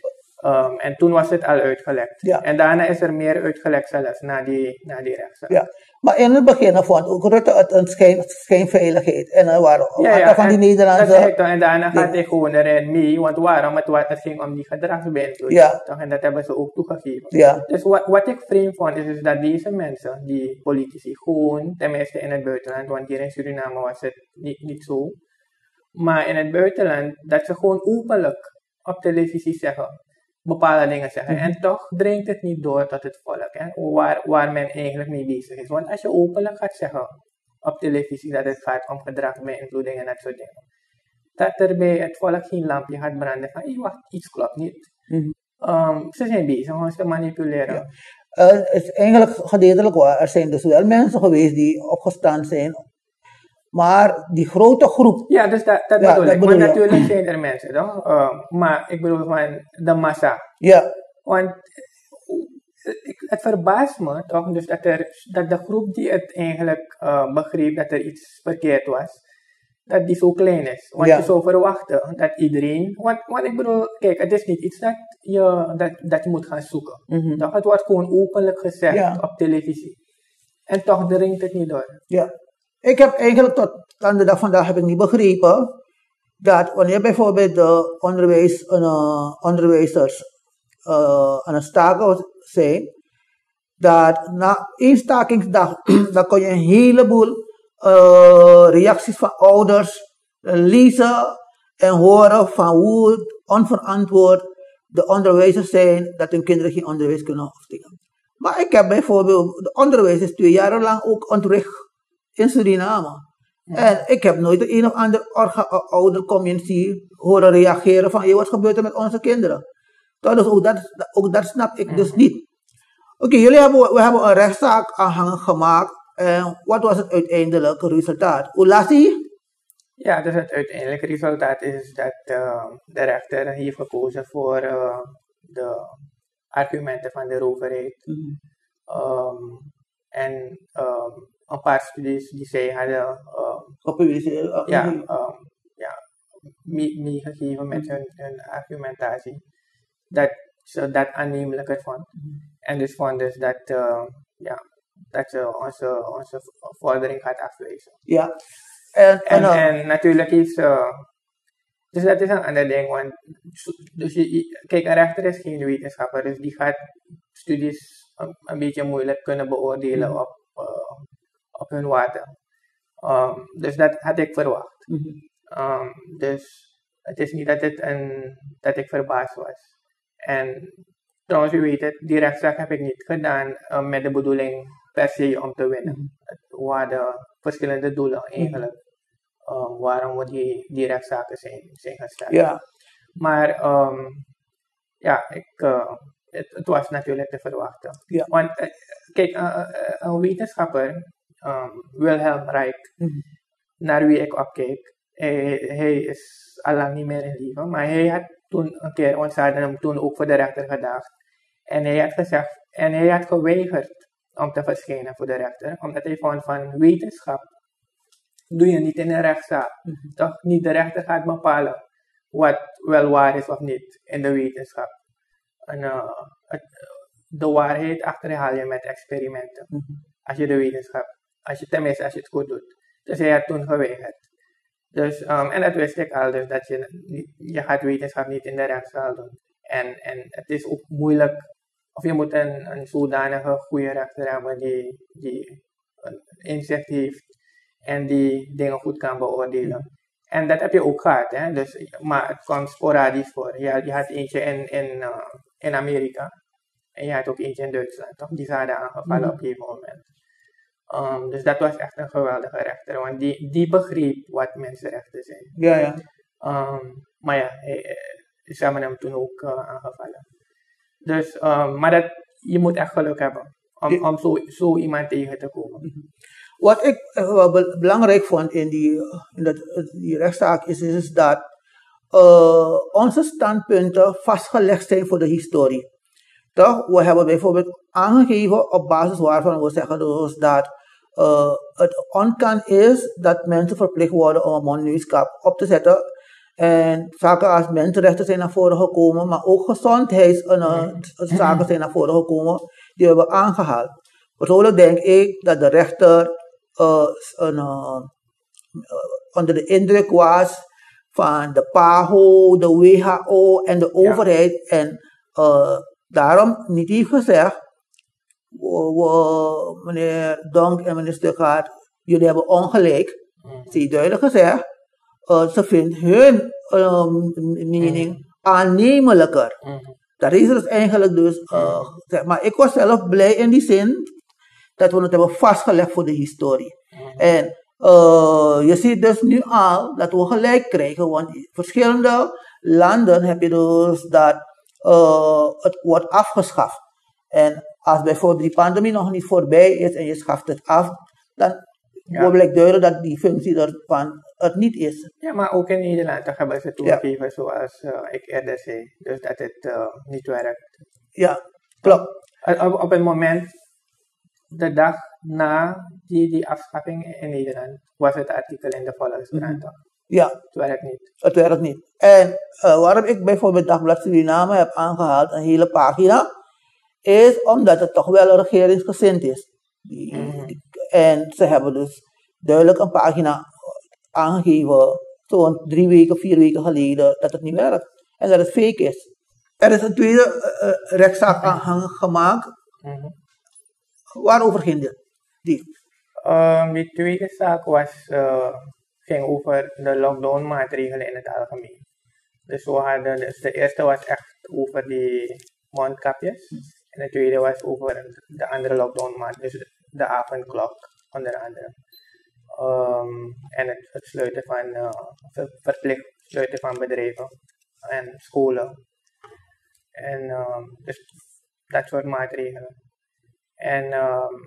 Um, en toen was het al uitgelekt. Ja. En daarna is er meer uitgelekt zelfs, na die, na die rechtszaak. Ja. Maar in het begin vond ook Rutte het een schijn, schijnveiligheid. En er waren een Ja, aantal ja, van die en Nederlandse... dat zeg ik dan. En daarna gaat Ja. hij gewoon erin mee. Want waarom? Het, wa- het ging om die gedragsbeïnvloeding. Ja. Toch? En dat hebben ze ook toegegeven. Ja. Dus wat, wat ik vreemd vond, is dus dat deze mensen, die politici, gewoon, tenminste in het buitenland, want hier in Suriname was het niet, niet zo. Maar in het buitenland, dat ze gewoon openlijk op televisie zeggen, bepaalde dingen zeggen. Mhm. En toch dringt het niet door tot het volk, hè, waar, waar men eigenlijk mee bezig is. Want als je openlijk gaat zeggen op televisie dat het gaat om gedragsbeïnvloeding en dat soort dingen. Dat er bij het volk geen lampje gaat branden van, hé, wacht, iets klopt niet. Mm-hmm. um, ze zijn bezig om ons te manipuleren. Ja. Uh, het is eigenlijk gedeeltelijk waar. Er zijn dus wel mensen geweest die opgestaan zijn. Maar die grote groep. Ja, dus dat, dat ja, bedoel dat ik. Bedoel maar je. Natuurlijk zijn er mensen, toch? Uh, maar ik bedoel van de massa. Ja. Want het verbaast me toch, dus dat, er, dat de groep die het eigenlijk uh, begreep dat er iets verkeerd was, dat die zo klein is. Want ja. je zou verwachten dat iedereen, want, want ik bedoel, kijk, het is niet iets dat je, dat, dat je moet gaan zoeken. Mm-hmm. Toch, het wordt gewoon openlijk gezegd ja. op televisie. En toch dringt het niet door. Ja. Ik heb eigenlijk tot aan de dag vandaag heb ik niet begrepen dat wanneer bijvoorbeeld de onderwijs, uh, onderwijzers uh, aan het staken zijn, dat na één stakingsdag dan kon je een heleboel uh, reacties van ouders lezen en horen van hoe onverantwoord de onderwijzers zijn dat hun kinderen geen onderwijs kunnen afsteken. Maar ik heb bijvoorbeeld de onderwijs twee jaar lang ook ontricht in Suriname. Ja. En ik heb nooit de een of ander ouder community horen reageren van, hey, wat gebeurt er met onze kinderen? Dus ook dat, ook dat snap ik dus niet. Oké, okay, jullie hebben, we hebben een rechtszaak aanhangig gemaakt. En wat was het uiteindelijke resultaat? Hoe las die? Ja, dus het uiteindelijke resultaat is dat uh, de rechter heeft gekozen voor uh, de argumenten van de overheid. Mm-hmm. um, en um, een paar studies die zij hadden um, gepubliceerd. Ja, um, ja, meegegeven met hun, hun argumentatie. Dat ze dat aannemelijker vond. Mm-hmm. En dus vond dus dat, uh, ja, dat ze onze, onze vordering gaat afwijzen. Ja. En, en, en, en natuurlijk is, uh, dus dat is een ander ding, want dus je, kijk, een rechter is geen wetenschapper, dus die gaat studies een, een beetje moeilijk kunnen beoordelen mm-hmm. op, uh, op hun waarde. Um, dus dat had ik verwacht. Mm-hmm. Um, dus het is niet dat, het een, dat ik verbaasd was. En trouwens, u weet het, die rechtszaak heb ik niet gedaan uh, met de bedoeling per se om te winnen. Mm-hmm. Het waren verschillende doelen eigenlijk. Um, waarom we die, die rechtszaken zijn, zijn gestart. Ja. Maar um, ja, ik, uh, het, het was natuurlijk te verwachten. Ja. Want uh, kijk, uh, uh, een wetenschapper, um, Wilhelm Reich, mm-hmm. naar wie ik opkeek, hij, hij is al lang niet meer in leven, maar hij had toen een keer, ons hadden hem toen ook voor de rechter gedaagd. En hij had gezegd, en hij had geweigerd om te verschijnen voor de rechter, omdat hij vond van wetenschap doe je niet in een rechtszaak. Mm-hmm. Toch? Niet de rechter gaat bepalen wat wel waar is of niet in de wetenschap. En, uh, het, de waarheid achterhaal je met experimenten. Mm-hmm. Als je de wetenschap, als je, tenminste als je het goed doet. Dus hij had toen geweigerd. Dus, um, en dat wist ik al, dus dat je, je gaat wetenschap niet in de rechtszaal doen. En, en het is ook moeilijk, of je moet een, een zodanige goede rechter hebben die, die een inzicht heeft en die dingen goed kan beoordelen. En dat heb je ook gehad, hè? Dus, maar het kwam sporadisch voor. Je, je had eentje in, in, uh, in Amerika en je had ook eentje in Duitsland, toch? Die zouden aangevallen mm-hmm. op een gegeven moment. Um, dus dat was echt een geweldige rechter, want die, die begreep wat mensenrechten zijn. Ja, ja. Um, maar ja, ze hebben hem toen ook uh, aangevallen. Dus, um, maar dat, je moet echt geluk hebben om, ja. om zo, zo iemand tegen te komen. Mm-hmm. Wat ik uh, be- belangrijk vond in die, in dat, die rechtszaak is, is, is dat uh, onze standpunten vastgelegd zijn voor de historie. Toch? We hebben bijvoorbeeld aangegeven op basis waarvan we zeggen dus dat uh, het onkan is dat mensen verplicht worden om een mondelingenschap op te zetten. En zaken als mensenrechten zijn naar voren gekomen, maar ook gezondheidszaken uh, zijn naar voren gekomen, die we hebben aangehaald. Persoonlijk denk ik dat de rechter uh, een, uh, onder de indruk was van de P A H O, de W H O en de overheid. Ja. En uh, daarom niet heeft gezegd, uh, meneer Donk en meneer Stuggaard, jullie hebben ongelijk. Mm. Ze heeft duidelijk gezegd, uh, ze vindt hun uh, mening mm. aannemelijker. Mm. Dat is dus eigenlijk dus, uh, zeg maar ik was zelf blij in die zin dat we het hebben vastgelegd voor de historie. Mm. En uh, je ziet dus nu al dat we gelijk krijgen, want in verschillende landen heb je dus dat uh, het wordt afgeschaft. En als bijvoorbeeld die pandemie nog niet voorbij is en je schaft het af, dan ja. blijkt duidelijk dat die functie ervan het niet is. Ja, maar ook in Nederland hebben ze toegegeven ja. zoals uh, ik eerder zei, dus dat het uh, niet werkt. Ja, klopt. Op, op het moment, de dag na die, die afschaffing in Nederland, was het artikel in de Volkskrant. Mm-hmm. Ja. Het werkt niet. Het werkt niet. En uh, waarom ik bijvoorbeeld Dagblad Suriname heb aangehaald, een hele pagina, is omdat het toch wel regeringsgezind is. Die, mm-hmm. die, en ze hebben dus duidelijk een pagina aangegeven, zo'n drie weken, vier weken geleden, dat het niet werkt. En dat het fake is. Er is een tweede uh, rechtszaak aanhang gemaakt. Mm-hmm. Waarover ging dit? Die? Um, die tweede zaak was, uh, ging over de lockdown maatregelen in het algemeen. Dus, we hadden, dus de eerste was echt over die mondkapjes. Mm. En de tweede was over de andere lockdown maatregelen, dus de avondklok onder andere. Um, en het, het sluiten van, uh, verplicht sluiten van bedrijven en scholen. En um, dus dat soort maatregelen. En um,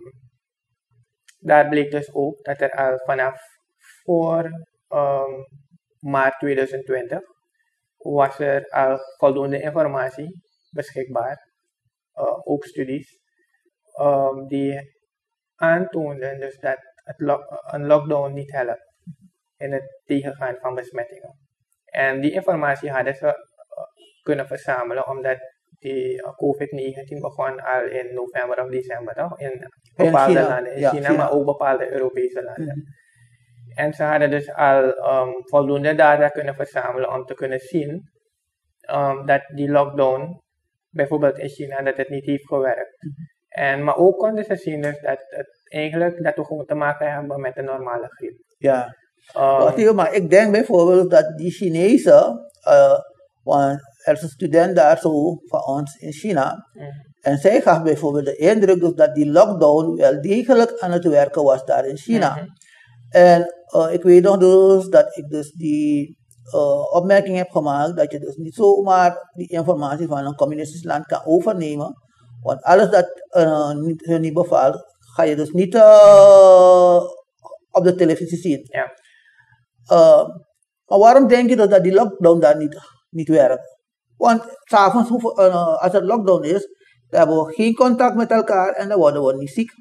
daar bleek dus ook dat er al vanaf voor um, maart tweeduizend twintig was er al voldoende informatie beschikbaar, uh, ook studies, um, die aantoonden dus dat het lo- een lockdown niet helpt in het tegengaan van besmettingen. En die informatie hadden ze uh, kunnen verzamelen omdat die uh, covid negentien begon al in november of december, toch? In bepaalde in landen, in ja, China, China, maar ook bepaalde Europese landen. Mm-hmm. En ze hadden dus al um, voldoende data kunnen verzamelen om te kunnen zien um, dat die lockdown, bijvoorbeeld in China, dat het niet heeft gewerkt. Mm-hmm. En, maar ook konden ze zien dus dat, het eigenlijk, dat we gewoon te maken hebben met een normale griep. Ja, um, maar ik denk bijvoorbeeld dat die Chinezen, uh, want er is een student daar zo van ons in China, mm-hmm. en zij gaf bijvoorbeeld de indruk dus dat die lockdown wel degelijk aan het werken was daar in China. Mm-hmm. En uh, ik weet nog dus dat ik dus die uh, opmerking heb gemaakt dat je dus niet zomaar die informatie van een communistisch land kan overnemen. Want alles dat uh, niet, hun niet bevalt, ga je dus niet uh, op de televisie zien. Ja. Uh, maar waarom denk je dus dat die lockdown daar niet, niet werkt? Want s'avonds, uh, als het lockdown is, dan hebben we geen contact met elkaar en dan worden we niet ziek.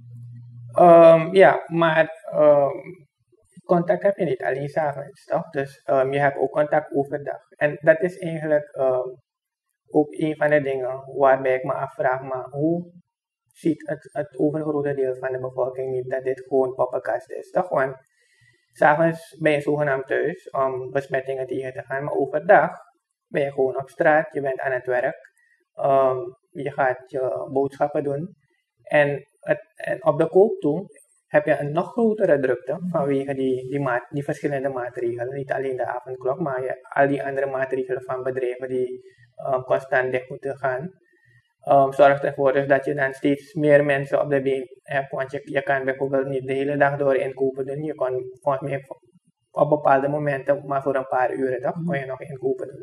Um, ja, maar um, contact heb je niet alleen s'avonds, toch? Dus um, je hebt ook contact overdag. En dat is eigenlijk um, ook een van de dingen waarbij ik me afvraag, maar hoe ziet het, het overgrote deel van de bevolking niet dat dit gewoon poppenkast is, toch? Want s'avonds ben je zogenaamd thuis om besmettingen tegen te gaan, maar overdag ben je gewoon op straat, je bent aan het werk, um, je gaat je boodschappen doen en, het, en op de koop toe heb je een nog grotere drukte vanwege die, die, maat, die verschillende maatregelen, niet alleen de avondklok, maar je, al die andere maatregelen van bedrijven die um, constant dicht moeten gaan. Um, zorgt ervoor dus dat je dan steeds meer mensen op de been hebt, want je, je kan bijvoorbeeld niet de hele dag door inkopen doen, je kan volgens mij op bepaalde momenten, maar voor een paar uren toch, kon je nog inkopen doen.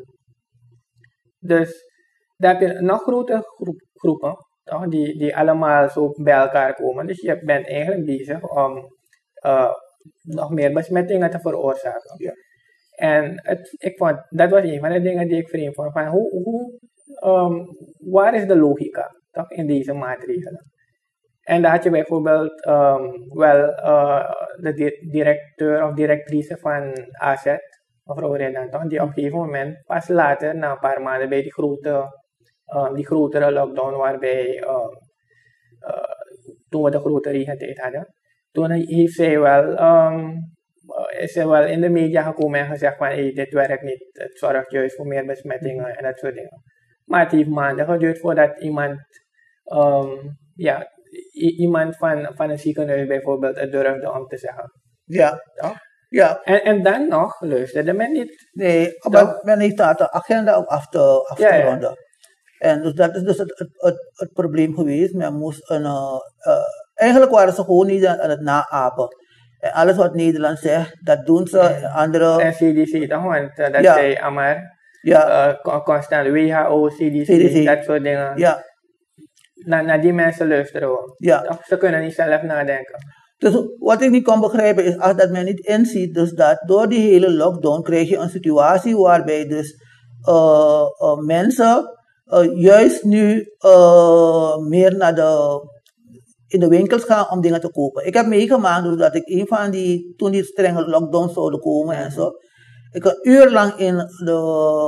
Dus daar heb je een nog grotere groep, groepen, toch, die, die allemaal zo bij elkaar komen, dus je bent eigenlijk bezig om uh, nog meer besmettingen te veroorzaken. Ja. En het, ik vond, dat was een van de dingen die ik vreemd vond, van hoe, hoe Um, waar is de logica toch, in deze maatregelen? En daar had je bijvoorbeeld um, wel uh, de di- directeur of directrice van A Z, mevrouw Reddan, toch, die op een gegeven moment, pas later, na een paar maanden, bij die, grote, um, die grotere lockdown, waarbij um, uh, toen we de grote regentijd hadden, toen heeft zij wel, um, uh, is zij wel in de media gekomen en gezegd van hey, dit werkt niet, het zorgt juist voor meer besmettingen en dat soort dingen. Maar het heeft maanden geduurd voordat iemand, um, ja, i- iemand van, van een ziekenhuis bijvoorbeeld het durfde om te zeggen. Ja. Toch? Ja. En, en dan nog luisterde men niet. Nee, maar men heeft daar de agenda om af te, af te ja, ronden. Ja. En dus dat is dus het, het, het, het probleem geweest. Men moest een, uh, uh, eigenlijk waren ze gewoon niet aan, aan het naapen. En alles wat Nederland zegt, dat doen ze. Mm. Andere... En C D C toch, want uh, dat Ja. zei Amar. Ja, Uh, constant W H O, C D C, C D C. dat soort dingen. ja, Naar na die mensen luisteren we. ja. Toch? Ze kunnen niet zelf nadenken. Dus wat ik niet kan begrijpen is als dat men niet inziet, dus dat door die hele lockdown krijg je een situatie waarbij dus uh, uh, mensen uh, juist nu uh, meer naar de, in de winkels gaan om dingen te kopen. Ik heb meegemaakt dus dat ik een van die, toen die strenge lockdowns zouden komen en zo, ik een uur lang in de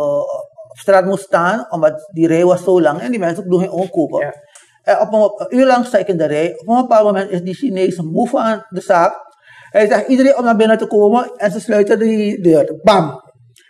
op straat moest staan, omdat die rij was zo lang en die mensen doen geen omkopen. Ja. En op een, een uur lang sta ik in de rij. Op een bepaald moment is die Chinees moe van de zaak. Hij zegt iedereen om naar binnen te komen en ze sluiten die deur. Bam!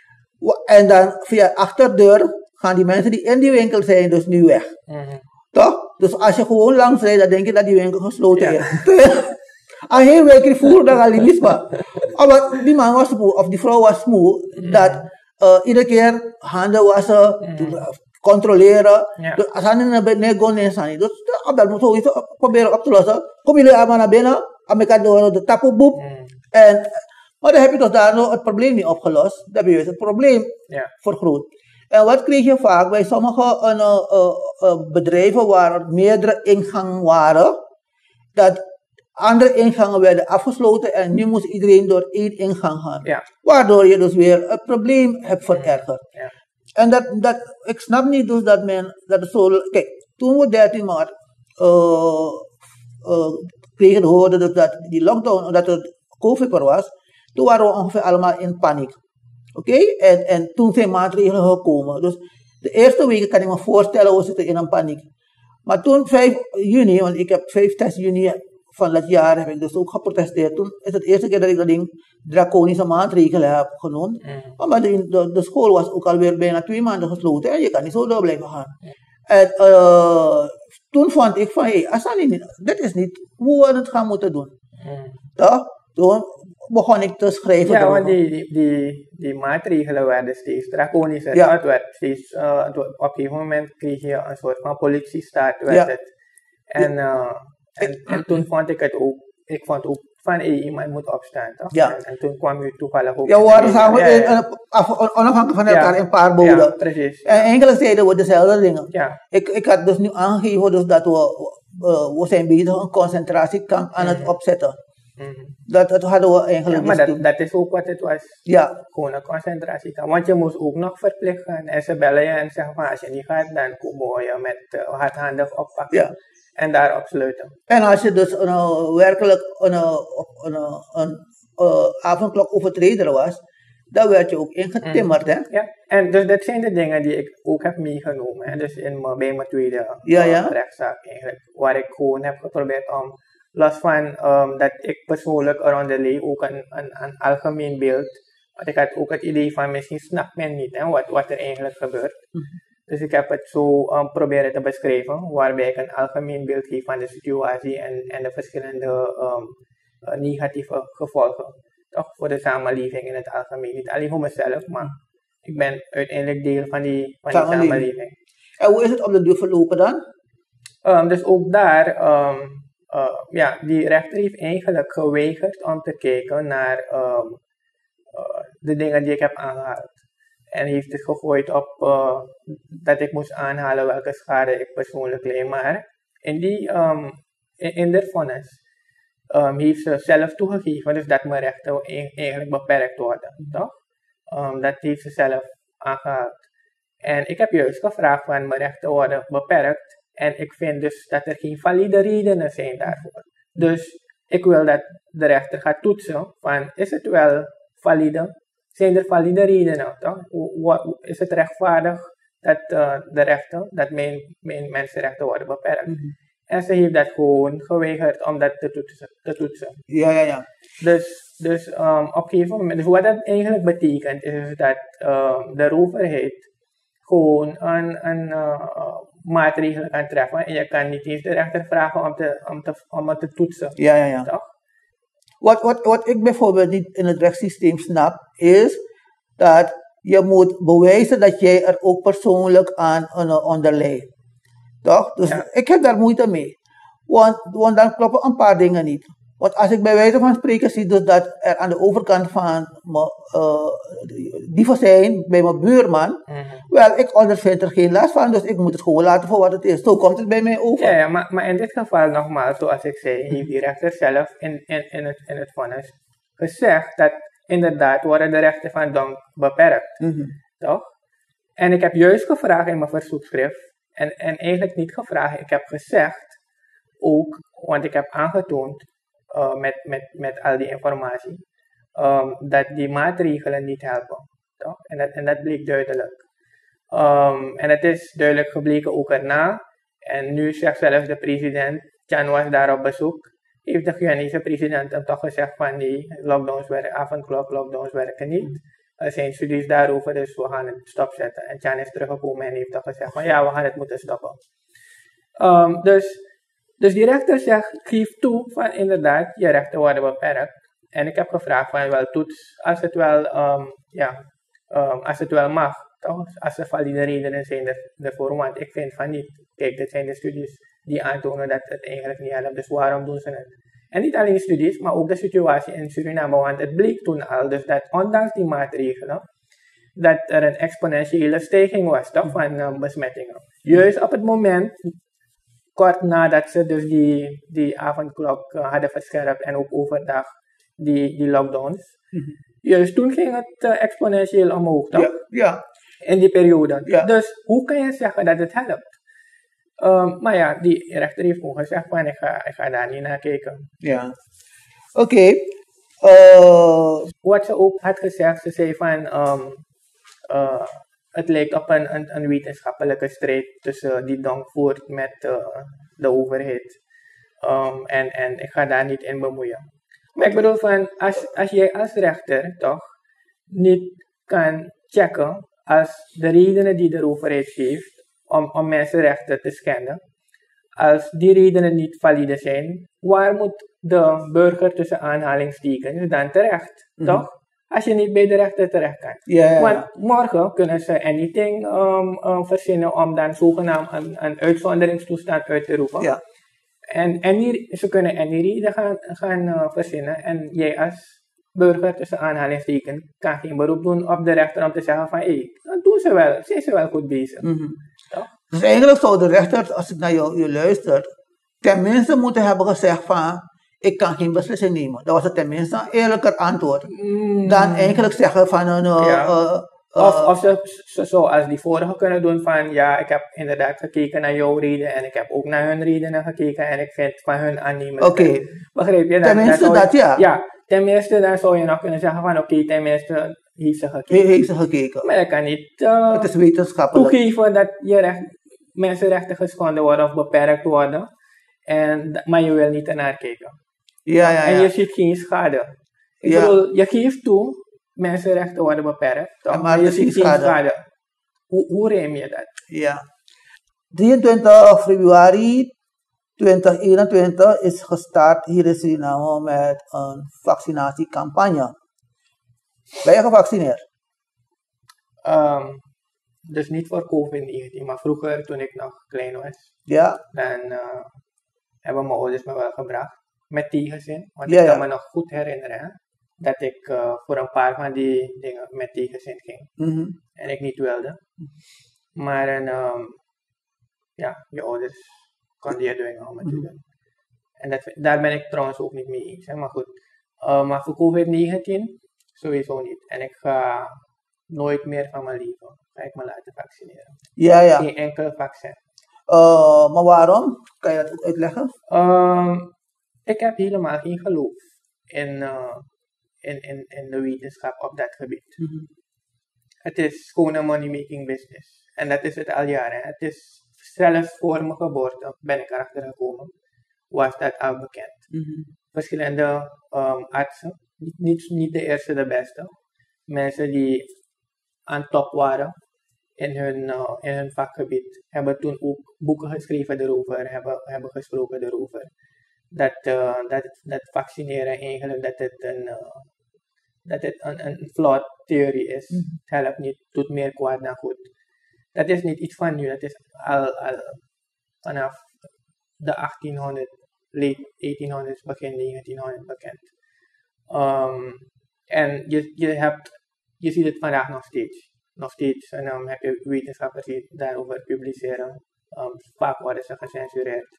En dan via de achterdeur gaan die mensen die in die winkel zijn dus nu weg. Mm-hmm. Toch? Dus als je gewoon langs rijdt, dan denk je dat die winkel gesloten Ja. is. Als je werkt voer, dan ga je niet meer. Maar die man was moe, of die vrouw was moe, Mm. dat uh, iedere keer handen wassen, Mm. controleren. Ja. Dus als hij naar binnen gaat, nee, zijn dus op dat moet sowieso proberen op te lossen. Kom jullie allemaal naar binnen, aan elkaar door de tappen boep. Mm. En, maar dan heb je toch daar nog het probleem niet opgelost. Dan heb je dus het probleem Ja. vergroot. En wat kreeg je vaak bij sommige uh, uh, uh, bedrijven waar er meerdere ingangen waren, dat andere ingangen werden afgesloten en nu moest iedereen door één ingang gaan. Ja. Waardoor je dus weer het probleem hebt verergerd. Ja. En dat, dat, ik snap niet dus dat men, dat het zo, kijk, toen we dertien maart uh, uh, kregen hoorden dat, dat die lockdown, dat het COVID er was, toen waren we ongeveer allemaal in paniek. Oké? Okay? En, en toen zijn maatregelen gekomen. Dus de eerste weken kan ik me voorstellen, we zitten in een paniek. Maar toen vijf juni, want ik heb vijf juni van dat jaar heb ik dus ook geprotesteerd. Toen is het de eerste keer dat ik dat ding draconische maatregelen heb genoemd. Mm. Maar de, de, de school was ook alweer bijna twee maanden gesloten en je kan niet zo door blijven gaan. Mm. En uh, toen vond ik van, hé, hey, Asani, dit is niet hoe we het gaan moeten doen. Mm. Toch? Toen begon ik te schrijven. Ja, want die, die, die, die maatregelen werden steeds draconischer. Ja. Het werd steeds, uh, op een gegeven moment kreeg je een soort van politiestaat, werd Ja. het. En, uh, en, en toen vond ik het ook, ik vond ook van, hé, iemand moet opstaan, toch? Ja. En, en toen kwam u toevallig ook. Ja, we waren in- samen ja, in- ja. in- af- onafhankelijk van elkaar Ja. in een paar boden. Ja, precies. En enkele zeiden we dezelfde dingen. Ja. Ik, ik had dus nu aangegeven dus dat we, uh, we zijn bezig een concentratiekamp aan het Mhm. opzetten. Mhm. Dat, dat hadden we Ja, eigenlijk maar dus dat, toen. dat is ook wat het was. Ja, Gewoon een concentratiekamp. Want je moest ook nog verplicht gaan. En ze bellen je en zeggen van, als je niet gaat, dan komen we je met uh, hardhandig oppakken. ja. En daar opsluiten. En als je dus een, uh, werkelijk een, uh, een, uh, een uh, avondklokovertreder was, dan werd je ook ingetimmerd, hè? Ja, en dus dat zijn de dingen die ik ook heb meegenomen. Hè. Dus in mijn, bij mijn tweede Ja, uh, ja. rechtszaak eigenlijk. Waar ik gewoon heb geprobeerd om, los van um, dat ik persoonlijk eronder leef, ook een, een, een algemeen beeld. Want ik had ook het idee van misschien snapt men niet hè, wat, wat er eigenlijk gebeurt. Mhm. Dus ik heb het zo um, proberen te beschrijven, waarbij ik een algemeen beeld geef van de situatie en, en de verschillende um, uh, negatieve gevolgen. Toch voor de samenleving in het algemeen. Niet alleen voor mezelf, maar ik ben uiteindelijk deel van die, van die Samenleving. samenleving. En hoe is het op de duur verlopen dan? Um, dus ook daar, um, uh, ja, die rechter heeft eigenlijk geweigerd om te kijken naar um, uh, de dingen die ik heb aangehaald. En heeft het gegooid op uh, dat ik moest aanhalen welke schade ik persoonlijk leed. Maar in die, um, in, in dit vonnis um, heeft ze zelf toegegeven dus dat mijn rechten e- eigenlijk beperkt worden. Toch? Um, dat heeft ze zelf aangehaald. En ik heb juist gevraagd van mijn rechten worden beperkt. En ik vind dus dat er geen valide redenen zijn daarvoor. Dus ik wil dat de rechter gaat toetsen van is het wel valide? Zijn er valide redenen? Toch? Hoe- Is het rechtvaardig dat uh, de rechten, dat mijn, mijn mensenrechten worden beperkt? Mhm. En ze heeft dat gewoon geweigerd om dat te toetsen. Te toetsen. Ja, ja, ja. Dus, dus um, op een gegeven moment, dus wat dat eigenlijk betekent, is dat um, de overheid gewoon een, een uh, maatregel kan treffen. En je kan niet eens de rechter vragen om, te, om, te, om het te toetsen. Ja, ja, ja. Toch? Wat, wat, wat ik bijvoorbeeld niet in het rechtssysteem snap, is dat je moet bewijzen dat jij er ook persoonlijk aan uh, onderlijdt. Toch? Dus Ja. ik heb daar moeite mee. Want, want dan kloppen een paar dingen niet. Want als ik bij wijze van spreken zie dus dat er aan de overkant van me, uh, dieven zijn bij mijn buurman, Mhm. wel, ik ondervind er geen last van, dus ik moet het gewoon laten voor wat het is. Zo komt het bij mij over. Ja, ja maar, maar in dit geval nogmaals, zoals ik zei, heeft die rechter zelf in, in, in het, in het vonnis gezegd dat inderdaad worden de rechten van Donk beperkt. Mhm. Toch? En ik heb juist gevraagd in mijn verzoekschrift, en, en eigenlijk niet gevraagd, ik heb gezegd ook, want ik heb aangetoond uh, met, met, met al die informatie, um, dat die maatregelen niet helpen. Toch? En, dat, en dat bleek duidelijk. Um, en het is duidelijk gebleken ook erna. En nu zegt zelfs de president, Chan was daar op bezoek, heeft de Guyanese president hem toch gezegd van die lockdowns werken, avondklok lockdowns werken niet. Er zijn studies daarover, dus we gaan het stopzetten. En Chan is teruggekomen en heeft toch gezegd van ja, we gaan het moeten stoppen. Um, dus, dus die rechter zegt, geef toe van inderdaad, je rechten worden beperkt. En ik heb gevraagd van wel toets, als het wel, um, ja, um, als het wel mag. Toch? Als er valide redenen zijn ervoor, want ik vind van niet. Kijk, dit zijn de studies die aantonen dat het eigenlijk niet helpt, dus waarom doen ze het? En niet alleen studies, maar ook de situatie in Suriname, want het bleek toen al, dus dat ondanks die maatregelen, dat er een exponentiële stijging was, toch, van uh, besmettingen. Juist op het moment, kort nadat ze dus die, die avondklok uh, hadden verscherpt en ook overdag die, die lockdowns, mm-hmm. Juist toen ging het uh, exponentieel omhoog, toch? Ja, ja. In die periode. Ja. Dus hoe kan je zeggen dat het helpt? Um, maar ja, die rechter heeft gewoon gezegd van ik ga, ik ga daar niet naar kijken. Ja. Oké. Okay. Uh... Wat ze ook had gezegd, ze zei van um, uh, het lijkt op een, een, een wetenschappelijke strijd tussen die Donk voert met uh, de overheid. Um, en, en ik ga daar niet in bemoeien. Maar ik bedoel van, als, als jij als rechter toch niet kan checken als de redenen die de overheid geeft om, om mensenrechten te schenden, als die redenen niet valide zijn, waar moet de burger tussen aanhalingstekens dan terecht, mm-hmm. toch? Als je niet bij de rechter terecht kan. Yeah. Want morgen kunnen ze anything um, um, verzinnen om dan zogenaamd een, een uitzonderingstoestand uit te roepen. Yeah. En, en die, ze kunnen any reden gaan, gaan uh, verzinnen en jij als burger tussen aanhalingstekens kan geen beroep doen op de rechter om te zeggen van hé, hey, dan doen ze wel, zijn ze wel goed bezig. Mm-hmm. Dus eigenlijk zou de rechter, als ik naar jou, jou luister, tenminste moeten hebben gezegd van ik kan geen beslissing nemen. Dat was het tenminste een eerlijker antwoord. Mm. Dan eigenlijk zeggen van een uh, ja. uh, uh, of, of ze, ze zoals die vorige kunnen doen van ja, ik heb inderdaad gekeken naar jouw reden en ik heb ook naar hun redenen gekeken en ik vind van hun aannemelijk. Oké. Okay. Begrijp je? Dan, tenminste dan dat je, ja. Ja, tenminste dan zou je nog kunnen zeggen van oké, okay, tenminste heeft ze gekeken. He, heeft ze gekeken. Maar je kan niet uh, het is wetenschappelijk toegeven dat je recht, mensenrechten geschonden worden of beperkt worden, en, maar je wil niet ernaar kijken. Ja, ja, ja. En je ziet geen schade. Ik ja. bedoel, je geeft toe, mensenrechten worden beperkt, toch? Ja, maar je ziet geen schade. schade. Hoe, hoe reem je dat? Ja. drieëntwintig februari tweeduizend eenentwintig is gestart hier in Suriname met een vaccinatiecampagne. Ben je gevaccineerd? Um, dus niet voor covid negentien, maar vroeger toen ik nog klein was, ja. dan uh, hebben mijn ouders me wel gebracht. Met tegenzin, want ja, ik kan ja. me nog goed herinneren hè, dat ik uh, voor een paar van die dingen met tegenzin ging. Mm-hmm. En ik niet wilde. Maar en, um, ja, je ouders konden je dwingen om het te doen. Mm-hmm. En dat, daar ben ik trouwens ook niet mee eens. Hè, maar goed, uh, maar voor covid negentien sowieso niet. En ik ga nooit meer van mijn leven ga ik me laten vaccineren. Ja, ja. Geen enkel vaccin. Uh, maar waarom? Kan je dat ook uitleggen? Um, Ik heb helemaal geen geloof in, uh, in, in, in de wetenschap op dat gebied. Mm-hmm. Het is gewoon een money-making business. En dat is het al jaren. Het is zelfs voor mijn geboorte, ben ik erachter gekomen, was dat al bekend. Mm-hmm. Verschillende um, artsen, niet, niet, niet de eerste, de beste. Mensen die aan top waren in hun, uh, in hun vakgebied, hebben toen ook boeken geschreven erover, hebben, hebben gesproken erover. Dat, uh, dat, dat vaccineren eigenlijk dat het een, uh, dat het een, een flawed theorie is. Mm-hmm. Het helpt niet, doet meer kwaad dan goed. Dat is niet iets van nu, dat is al, al vanaf de achttienhonderd late achttienhonderd, begin negentienhonderd bekend. Um, en je, je, hebt, je ziet het vandaag nog steeds. Nog steeds en, um, heb je wetenschappers die daarover publiceren. Um, vaak worden ze gecensureerd.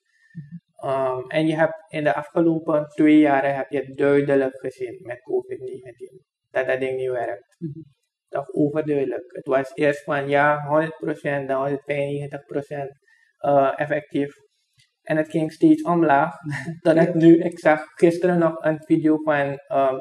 Um, en je hebt in de afgelopen twee jaren heb je duidelijk gezien met covid negentien dat dat ding niet werkt. Mm-hmm. Toch overduidelijk. Het was eerst van ja honderd procent, dan honderdvijfennegentig procent uh, effectief. En het ging steeds omlaag. Totdat nu, ik zag gisteren nog een video van um,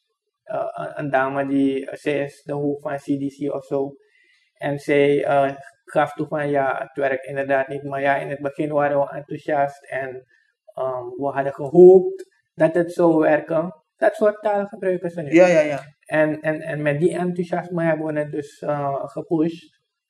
uh, een dame die, zij is de hoofd van C D C of zo. En zij uh, gaf toe van ja, het werkt inderdaad niet. Maar ja, in het begin waren we enthousiast en um, we hadden gehoopt dat het zou werken. Dat soort taal gebruiken ze nu. Ja, ja, ja. En, en, en met die enthousiasme hebben we het dus uh, gepusht.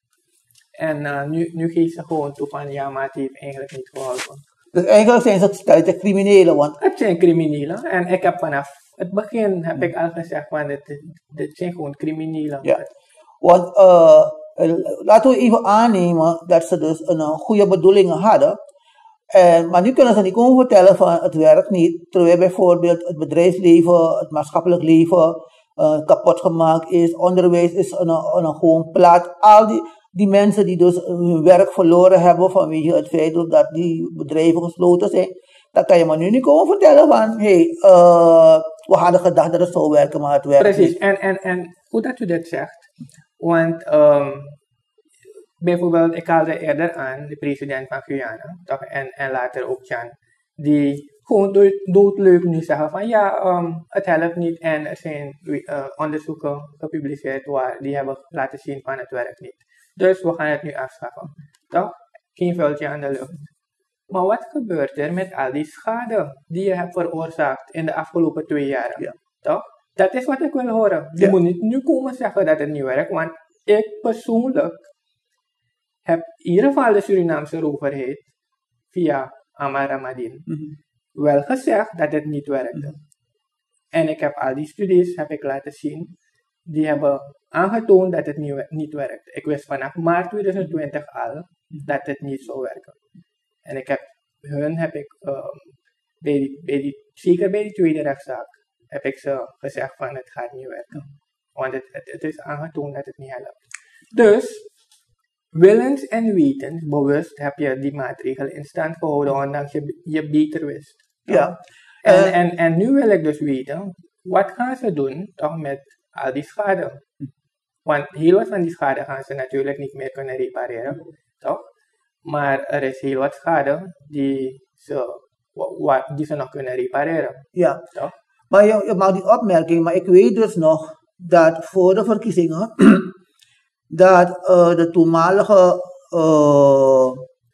En uh, nu, nu geeft ze gewoon toe van ja, maar het heeft eigenlijk niet geholpen. Dus eigenlijk zijn ze stelletje criminelen, want... Het zijn criminelen. En ik heb vanaf het begin heb ik al gezegd van dit, dit zijn gewoon criminelen. Ja, want uh, laten we even aannemen dat ze dus een, een goede bedoelingen hadden. En, maar nu kunnen ze niet komen vertellen van het werkt niet. Terwijl bijvoorbeeld het bedrijfsleven, het maatschappelijk leven uh, kapot gemaakt is. Onderwijs is een, een, een gewoon plat. Al die, die mensen die dus hun werk verloren hebben vanwege het feit dat die bedrijven gesloten zijn. Dat kan je me nu niet komen vertellen van hé, hey, uh, we hadden gedacht dat het zou werken, maar het werkt Precies. niet. En, en, en goed dat u dit zegt. Want um, bijvoorbeeld, ik haalde eerder aan de president van Guyana, toch, en, en later ook Jan, die gewoon dood, doodleuk nu zeggen van ja, um, het helpt niet en er zijn uh, onderzoeken gepubliceerd waar die hebben laten zien van het werkt niet. Dus we gaan het nu afschaffen. Toch? Geen vuiltje aan de lucht. Maar wat gebeurt er met al die schade die je hebt veroorzaakt in de afgelopen twee jaren? Ja. Toch? Dat is wat ik wil horen. Je ja. moet niet nu komen zeggen dat het niet werkt, want ik persoonlijk heb in ieder geval de Surinaamse overheid via Amar Ramadin mm-hmm. wel gezegd dat het niet werkte. Mm-hmm. En ik heb al die studies heb ik laten zien, die hebben aangetoond dat het niet, niet werkt. Ik wist vanaf maart tweeduizend twintig al dat het niet zou werken. En ik heb hun heb ik uh, bij die, bij die, zeker bij die tweede rechtszaak heb ik ze gezegd van het gaat niet werken. Want het, het, het is aangetoond dat het niet helpt. Dus willens en wetens, bewust heb je die maatregel in stand gehouden, ondanks je, je beter wist. Ja. En, uh, en, en nu wil ik dus weten, wat gaan ze doen toch met al die schade? Want heel wat van die schade gaan ze natuurlijk niet meer kunnen repareren, toch? Maar er is heel wat schade die ze, wat, die ze nog kunnen repareren. Ja, toch? Maar je, je maakt die opmerking, maar ik weet dus nog dat voor de verkiezingen dat uh, de toenmalige uh,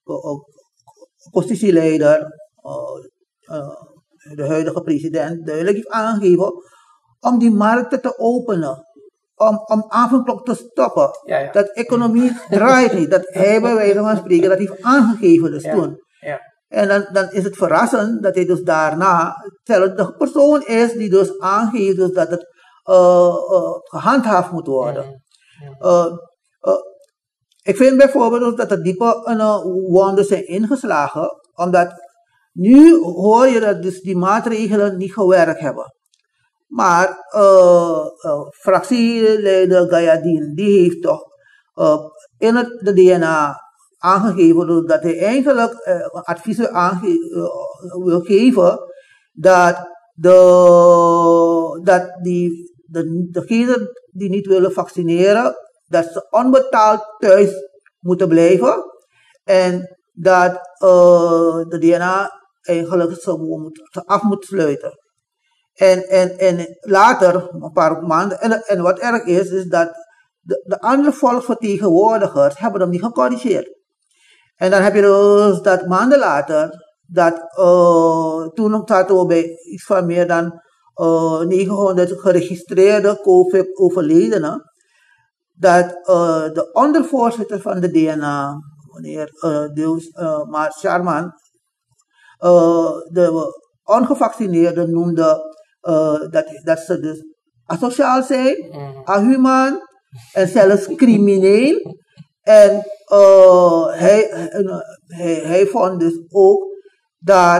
oppositieleider, uh, uh, de huidige president, duidelijk heeft aangegeven om die markten te openen. Om, om avondklok te stoppen. Ja, ja. Dat economie draait niet. Dat hij bij wijze van spreken dat heeft aangegeven dus ja, toen. Ja. En dan, dan is het verrassend dat hij dus daarna de persoon is die dus aangeeft dus dat het uh, uh, gehandhaafd moet worden. Mm. Uh, uh, ik vind bijvoorbeeld dat er diepe uh, wonden zijn ingeslagen, omdat nu hoor je dat dus die maatregelen niet gewerkt hebben. Maar uh, uh, fractieleider Gayadin, die heeft toch uh, in het de D N A aangegeven dat hij eigenlijk uh, advies aange uh, wil geven dat, de, dat die, de, degenen die niet willen vaccineren, dat ze onbetaald thuis moeten blijven en dat uh, de D N A eigenlijk ze, moet, ze af moet sluiten. En, en, en later, een paar maanden, en, en wat erg is, is dat de, de andere volksvertegenwoordigers hebben hem niet gecorrigeerd. En dan heb je dus dat maanden later, dat uh, toen zaten we bij iets van meer dan uh, negenhonderd geregistreerde COVID-overledenen, dat uh, de ondervoorzitter van de D N A, meneer uh, Deus uh, Maart Sharman, uh, de ongevaccineerden noemde uh, dat, dat ze dus asociaal zijn, mm. ahumaan en zelfs crimineel. En uh, hij, uh, hij, hij vond dus ook dat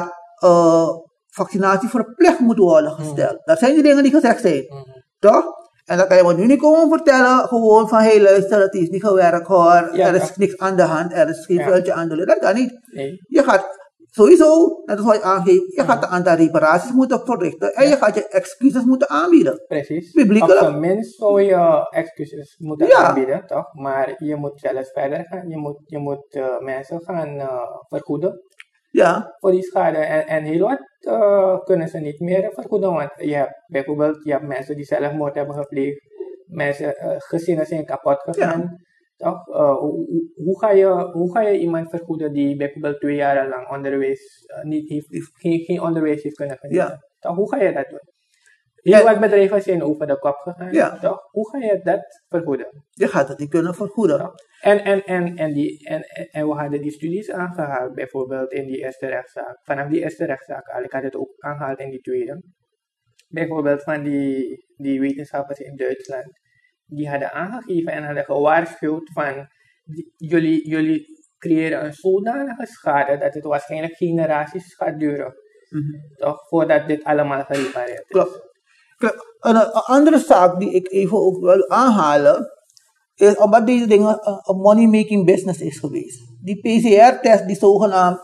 uh, vaccinatie verplicht moet worden gesteld. Mm. Dat zijn de dingen die gezegd zijn. Mm. Toch? En dan kan je me nu niet komen vertellen, gewoon van, hé hey, luister, het is niet gewerkt hoor, ja, er is ja. niks aan de hand, er is geen ja. vuiltje aan de lucht. Dat kan niet. Nee. Je gaat sowieso, net als je aangeeft, je gaat een aantal reparaties moeten verrichten en je gaat je excuses moeten aanbieden. Precies. Op zijn minst zou je excuses moeten ja. aanbieden, toch? Maar je moet zelfs verder gaan, je moet, je moet uh, mensen gaan uh, vergoeden. Ja. Voor die schade. En, en heel wat uh, kunnen ze niet meer vergoeden. Want je hebt bijvoorbeeld je hebt mensen die zelfmoord hebben gepleegd. Mensen, uh, gezinnen zijn kapot gegaan. Ja. Toch? Uh, hoe, hoe, ga je, hoe ga je iemand vergoeden die bijvoorbeeld twee jaar lang onderwijs uh, niet heeft, geen, geen onderwijs heeft kunnen genieten? Ja. Toch? Hoe ga je dat doen? Heel en, wat bedrijven zijn over de kop gegaan. Ja. Toch? Hoe ga je dat vergoeden? Je gaat het niet kunnen vergoeden. Toch? En, en, en, en, die, en, en we hadden die studies aangehaald, bijvoorbeeld in die eerste rechtszaak. Vanaf die eerste rechtszaak al, ik had het ook aangehaald in die tweede. Bijvoorbeeld van die, die wetenschappers in Duitsland. Die hadden aangegeven en hadden gewaarschuwd van, die, jullie, jullie creëren een zodanige schade dat het waarschijnlijk generaties gaat duren. Mm-hmm. Toch, voordat dit allemaal gerepareerd is. Klopt. Een, een andere zaak die ik even ook wil aanhalen, is omdat deze dingen een money-making business is geweest. Die P C R-test, die zogenaamd,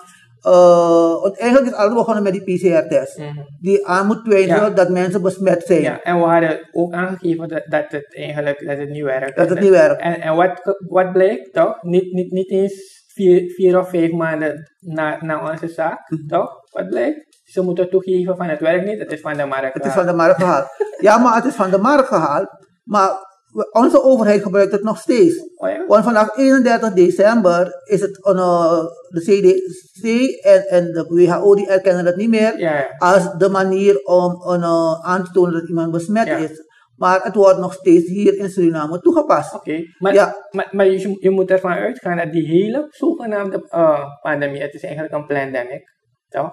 uh, want eigenlijk is alles begonnen met die P C R-test. Mm-hmm. Die aan moet twijfelen ja. dat mensen besmet zijn. Ja, en we hadden ook aangegeven dat, dat het eigenlijk dat het niet werkt. Dat het niet werkt. En, en wat, wat bleek, toch? Niet, niet, niet eens vier, vier of vijf maanden na, na onze zaak, mm-hmm. toch? Wat bleek? Ze moeten toegeven van het werkt niet, het is van de markt gehaald. Het is van de markt gehaald. Ja, maar het is van de markt gehaald. Maar onze overheid gebruikt het nog steeds. Oh ja? Want vanaf eenendertig december is het on, uh, de C D C en, en de W H O die erkennen het niet meer ja, ja. als de manier om on, uh, aan te tonen dat iemand besmet ja. is. Maar het wordt nog steeds hier in Suriname toegepast. Oké, okay. maar, ja. maar, maar je, je moet ervan uitgaan dat die hele zogenaamde uh, pandemie, het is eigenlijk een pandemic, toch?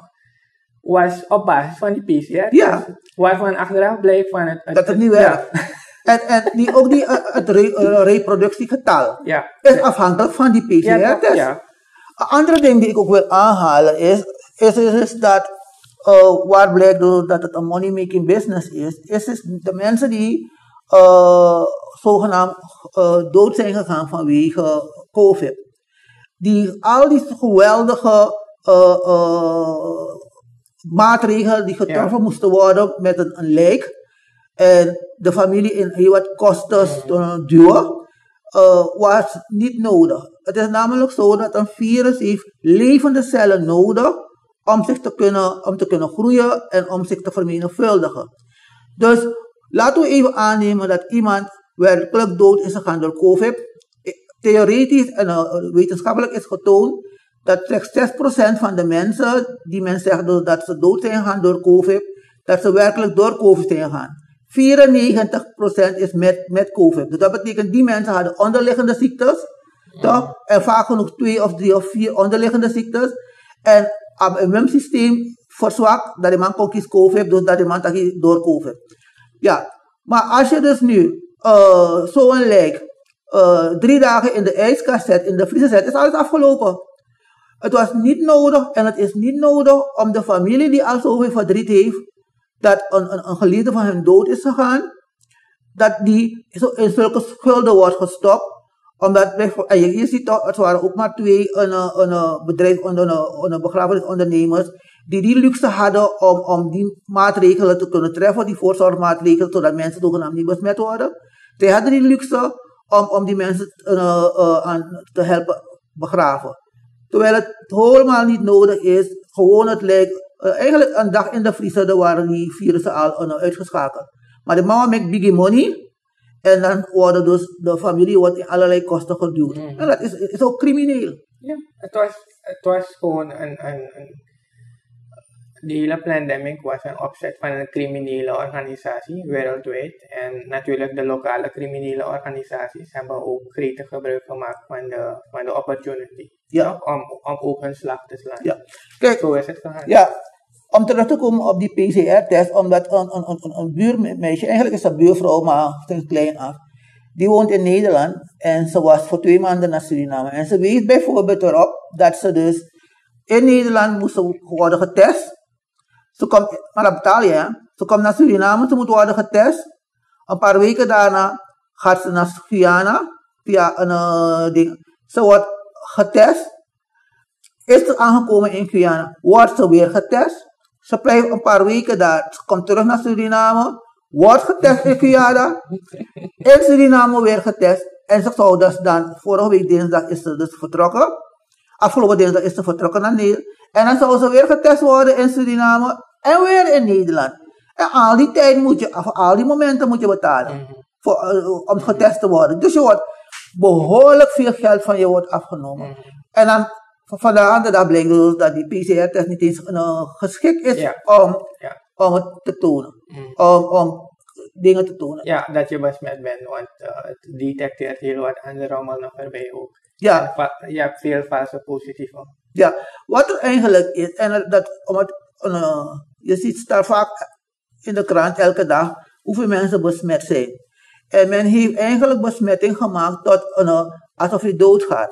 Was op basis van die P C R. Ja. Waarvan achteraf bleek van het... het dat het niet werkt. Ja. En, en die, ook die, uh, het re, uh, reproductiegetal ja. is afhankelijk van die P C R-test. Ja, ja. Een andere ding die ik ook wil aanhalen is, is, is, is dat, uh, waar blijkt dat het een money-making business is, is, is de mensen die uh, zogenaamd uh, dood zijn gegaan vanwege COVID. Die, al die geweldige uh, uh, maatregelen die getroffen ja. moesten worden met een, een lijk. En de familie in heel wat kosten mm. duwen, uh, was niet nodig. Het is namelijk zo dat een virus heeft levende cellen nodig om zich te kunnen, om te kunnen groeien en om zich te vermenigvuldigen. Dus laten we even aannemen dat iemand werkelijk dood is gegaan door COVID. Theoretisch en uh, wetenschappelijk is getoond dat slechts zes procent van de mensen die men zegt dat ze dood zijn gegaan door COVID, dat ze werkelijk door COVID zijn gegaan. vierennegentig procent is met, met COVID. Dus dat betekent die mensen hadden onderliggende ziektes, mm. toch? En vaak genoeg twee of drie of vier onderliggende ziektes. En het immuunsysteem verzwakt, dat die man kon kiezen COVID, dus dat die man dat door COVID. Ja, maar als je dus nu uh, zo'n lijk uh, drie dagen in de ijskast zet, in de vriezer zet, is alles afgelopen. Het was niet nodig en het is niet nodig om de familie die al zoveel verdriet heeft, dat een, een, een geliefde van hen dood is gegaan, dat die in zulke schulden wordt gestopt. Omdat, en je, je ziet toch, het waren ook maar twee een, een, een bedrijf, een, een, een begrafenisondernemers, die die luxe hadden om, om die maatregelen te kunnen treffen, die voorzorgmaatregelen, zodat mensen zogenaamd niet besmet worden. Zij hadden die luxe om, om die mensen uh, uh, aan te helpen begraven. Terwijl het helemaal niet nodig is, gewoon het lijkt, uh, eigenlijk een dag in de vriezer waren die virussen al uh, uitgeschakeld. Maar de mama maakt big money en dan worden dus de familie wordt in allerlei kosten geduwd. Mm. En dat is, is ook crimineel. Ja, het was, het was gewoon een, een, een de hele pandemic was een opzet van een criminele organisatie wereldwijd. En natuurlijk de lokale criminele organisaties hebben ook gretig gebruik gemaakt van de, van de opportunity. Ja. Om, om ook hun slag te slaan. Ja. Kijk, zo is het gegaan. Ja, om terug te komen op die P C R-test, omdat een, een, een, een buurmeisje, eigenlijk is dat buurvrouw, maar sinds klein af, die woont in Nederland en ze was voor twee maanden naar Suriname. En ze wees bijvoorbeeld erop dat ze dus in Nederland moest worden getest Ze komt, maar dat betaal je, hè. Ze komt naar Suriname, ze moet worden getest. Een paar weken daarna gaat ze naar Guyana, via een uh, ding. Ze wordt getest. Is ze aangekomen in Guyana, wordt ze weer getest. Ze blijft een paar weken daar, ze komt terug naar Suriname, wordt getest in Guyana. In Suriname weer getest. En ze zou dus dan, vorige week dinsdag is ze dus vertrokken. Afgelopen dinsdag is ze vertrokken naar Nederland. En dan zou ze weer getest worden in Suriname en weer in Nederland. En al die tijd moet je, of al die momenten moet je betalen. Mm-hmm. voor, uh, om getest te worden. Dus je wordt behoorlijk veel geld van je wordt afgenomen. Mm-hmm. En dan van de andere dag blijkt dus dat die P C R-test niet eens uh, geschikt is ja. om, ja. om het te tonen. Mm. Om, om dingen te tonen. Ja, dat je besmet bent, want uh, het detecteert heel wat andere allemaal nog erbij ook. Ja. En je hebt veel valse positieven. Ja, wat er eigenlijk is, en dat, omdat, uh, je ziet daar vaak in de krant elke dag hoeveel mensen besmet zijn. En men heeft eigenlijk besmetting gemaakt tot uh, alsof je doodgaat.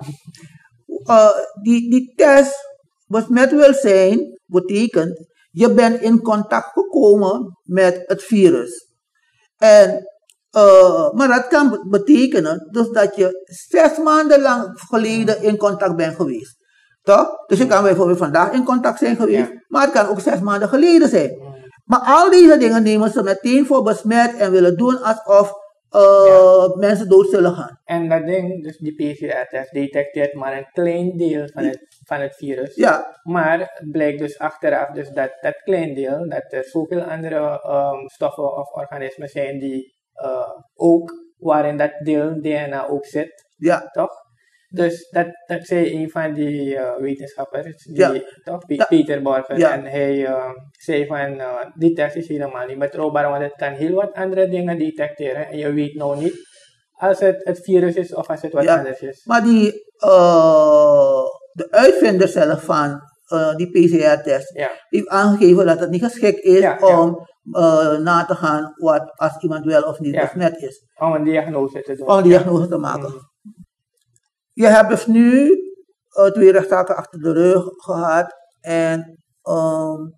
Uh, die, die test besmet wil zijn, betekent je bent in contact gekomen met het virus. En, uh, maar dat kan betekenen dus dat je zes maanden lang geleden in contact bent geweest. Toch? Dus je kan bijvoorbeeld vandaag in contact zijn geweest, ja. maar het kan ook zes maanden geleden zijn. Maar al deze dingen nemen ze meteen voor besmet en willen doen alsof uh, ja. mensen dood zullen gaan. En dat ding, dus die P C R-test detecteert maar een klein deel van het, van het virus. Ja. Maar het blijkt dus achteraf dus dat dat klein deel, dat er zoveel andere um, stoffen of organismen zijn die uh, ook, waarin dat deel D N A ook zit. Ja. Toch? Dus dat, dat zei een van die uh, wetenschappers, die, ja. toch, P ja. Peter Borger, ja. en hij uh, zei van, uh, die test is helemaal niet betrouwbaar, want het kan heel wat andere dingen detecteren en je weet nou niet als het het virus is of als het wat ja. anders is. Maar die, uh, de uitvinder zelf van uh, die P C R-test, ja. heeft aangegeven dat het niet geschikt is ja, om ja. Uh, na te gaan wat als iemand wel of niet ja. besmet is. Om een diagnose te doen. Om een diagnose te maken. Mm. Je hebt dus nu uh, twee rechtszaken achter de rug gehad en um,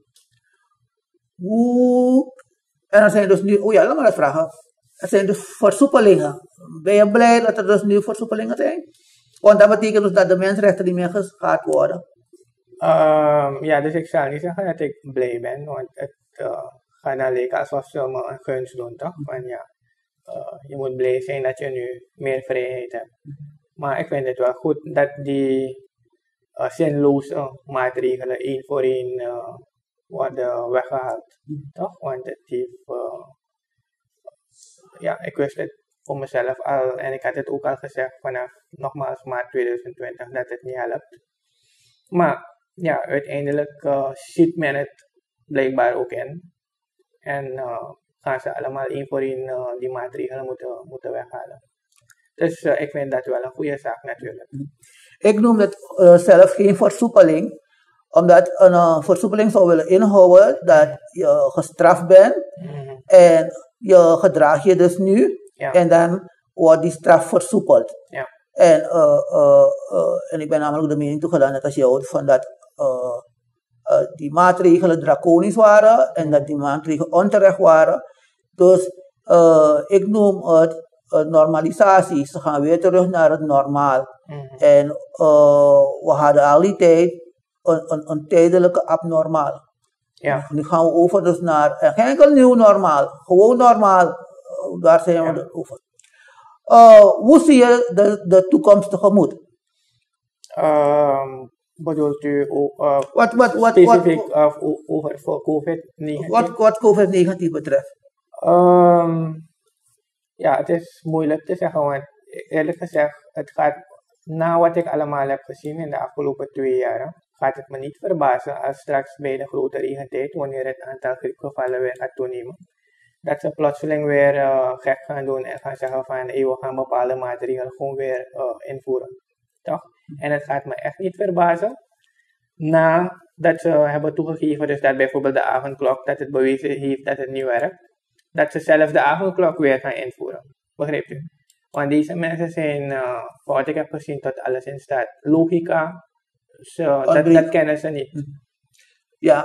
hoe, en er zijn dus nu, oh ja, laat maar eens vragen, er zijn dus versoepelingen. Ben je blij dat er dus nu versoepelingen zijn? Want dat betekent dus dat de mensenrechten niet meer geschaad worden. Um, ja, dus ik zal niet zeggen dat ik blij ben, want het uh, gaat dan lijken alsof ze me een gunst doen, toch? Want ja, uh, je moet blij zijn dat je nu meer vrijheid hebt. Maar ik vind het wel goed dat die uh, zinloze maatregelen één voor één uh, worden weggehaald. Mm. Toch? Want het heeft, uh, ja, ik wist het voor mezelf al en ik had het ook al gezegd vanaf nogmaals maart tweeduizend twintig dat het niet helpt. Maar ja, uiteindelijk uh, ziet men het blijkbaar ook in. En uh, gaan ze allemaal één voor één uh, die maatregelen moeten, moeten weghalen. Dus uh, ik vind dat wel een goede zaak natuurlijk. Ik noem het uh, zelf geen versoepeling, omdat een uh, versoepeling zou willen inhouden dat je gestraft bent mm-hmm. en je gedraag je dus nu ja. en dan wordt die straf versoepeld. Ja. En, uh, uh, uh, en ik ben namelijk de mening toegedaan dat als je houdt van dat uh, uh, die maatregelen draconisch waren en dat die maatregelen onterecht waren. Dus uh, ik noem het normalisatie. Ze gaan weer terug naar het normaal. Mm-hmm. En uh, we hadden al die tijd een, een, een tijdelijke abnormaal. Ja. Nu gaan we over dus naar uh, geen enkel nieuw normaal. Gewoon normaal. Uh, daar zijn ja. we er over. Uh, hoe zie je de, de toekomst tegemoet? Um, bedoelt u uh, wat, wat, wat, specifiek wat, uh, over voor COVID negentien? Wat, wat COVID negentien betreft? Um, Ja, het is moeilijk te zeggen, want eerlijk gezegd, het gaat, na wat ik allemaal heb gezien in de afgelopen twee jaar, gaat het me niet verbazen als straks bij de grote regentijd, wanneer het aantal griepgevallen weer gaat toenemen, dat ze plotseling weer uh, gek gaan doen en gaan zeggen van, hey, we gaan bepaalde maatregelen gewoon weer uh, invoeren. Toch? En het gaat me echt niet verbazen, nadat ze hebben toegegeven, dus dat bijvoorbeeld de avondklok, dat het bewezen heeft dat het niet werkt, dat ze zelf de avondklok weer gaan invoeren. Begrijpt u? Want deze mensen zijn, uh, wat ik heb gezien, tot alles in staat. Logica, so, dat, dat kennen ze niet. Ja,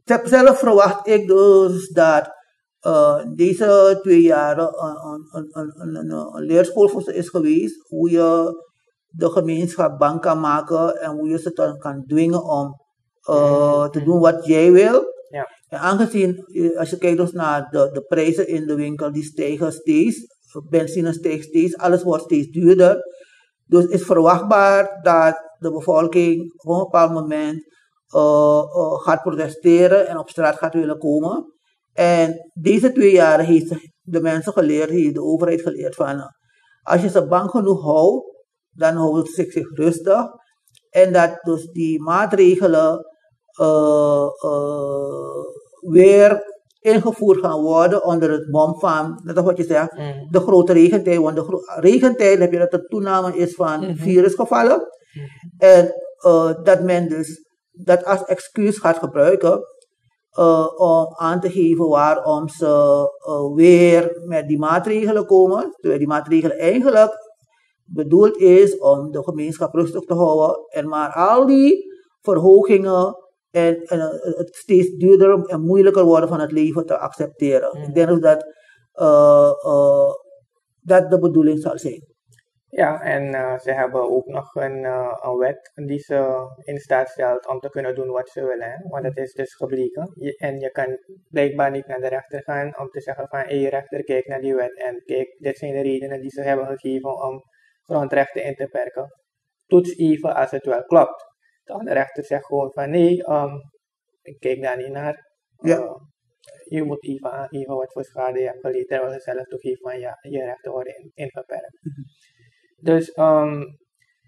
zelf verwacht ik dus dat uh, deze twee jaren een, een, een, een, een leerschool voor ze is geweest. Hoe je de gemeenschap bang kan maken en hoe je ze dan kan dwingen om uh, te doen wat jij wil. Ja. En aangezien, als je kijkt dus naar de, de prijzen in de winkel, die stijgen steeds. Benzine stijgt steeds, alles wordt steeds duurder. Dus het is verwachtbaar dat de bevolking op een bepaald moment uh, uh, gaat protesteren en op straat gaat willen komen. En deze twee jaren heeft de mensen geleerd, heeft de overheid geleerd van, als je ze bang genoeg houdt, dan houden ze zich rustig. En dat dus die maatregelen uh, uh, weer ingevoerd gaan worden onder het mom van, dat is wat je zegt, mm. de grote regentijd. Want de gro regentijd heb je dat er toename is van mm-hmm. virusgevallen. Mm-hmm. En uh, dat men dus dat als excuus gaat gebruiken uh, om aan te geven waarom ze uh, weer met die maatregelen komen. Terwijl die maatregelen eigenlijk bedoeld is om de gemeenschap rustig te houden. En maar al die verhogingen en, en uh, het steeds duurder en moeilijker worden van het leven te accepteren. Mm. Ik denk dus dat uh, uh, dat de bedoeling zal zijn. Ja, en uh, ze hebben ook nog een, uh, een wet die ze in staat stelt om te kunnen doen wat ze willen. Hè? Want het is dus gebleken. Je, en je kan blijkbaar niet naar de rechter gaan om te zeggen van, hé rechter, kijk naar die wet en kijk, dit zijn de redenen die ze hebben gegeven om grondrechten in te perken. Toets even als het wel klopt. Toch, de rechter zegt gewoon van, nee, um, ik kijk daar niet naar. Uh, ja. Je moet even aangeven wat voor schade je hebt geleden, terwijl ze zelf toegeven van, ja, je rechten worden in, ingeperkt. Mm-hmm. Dus um,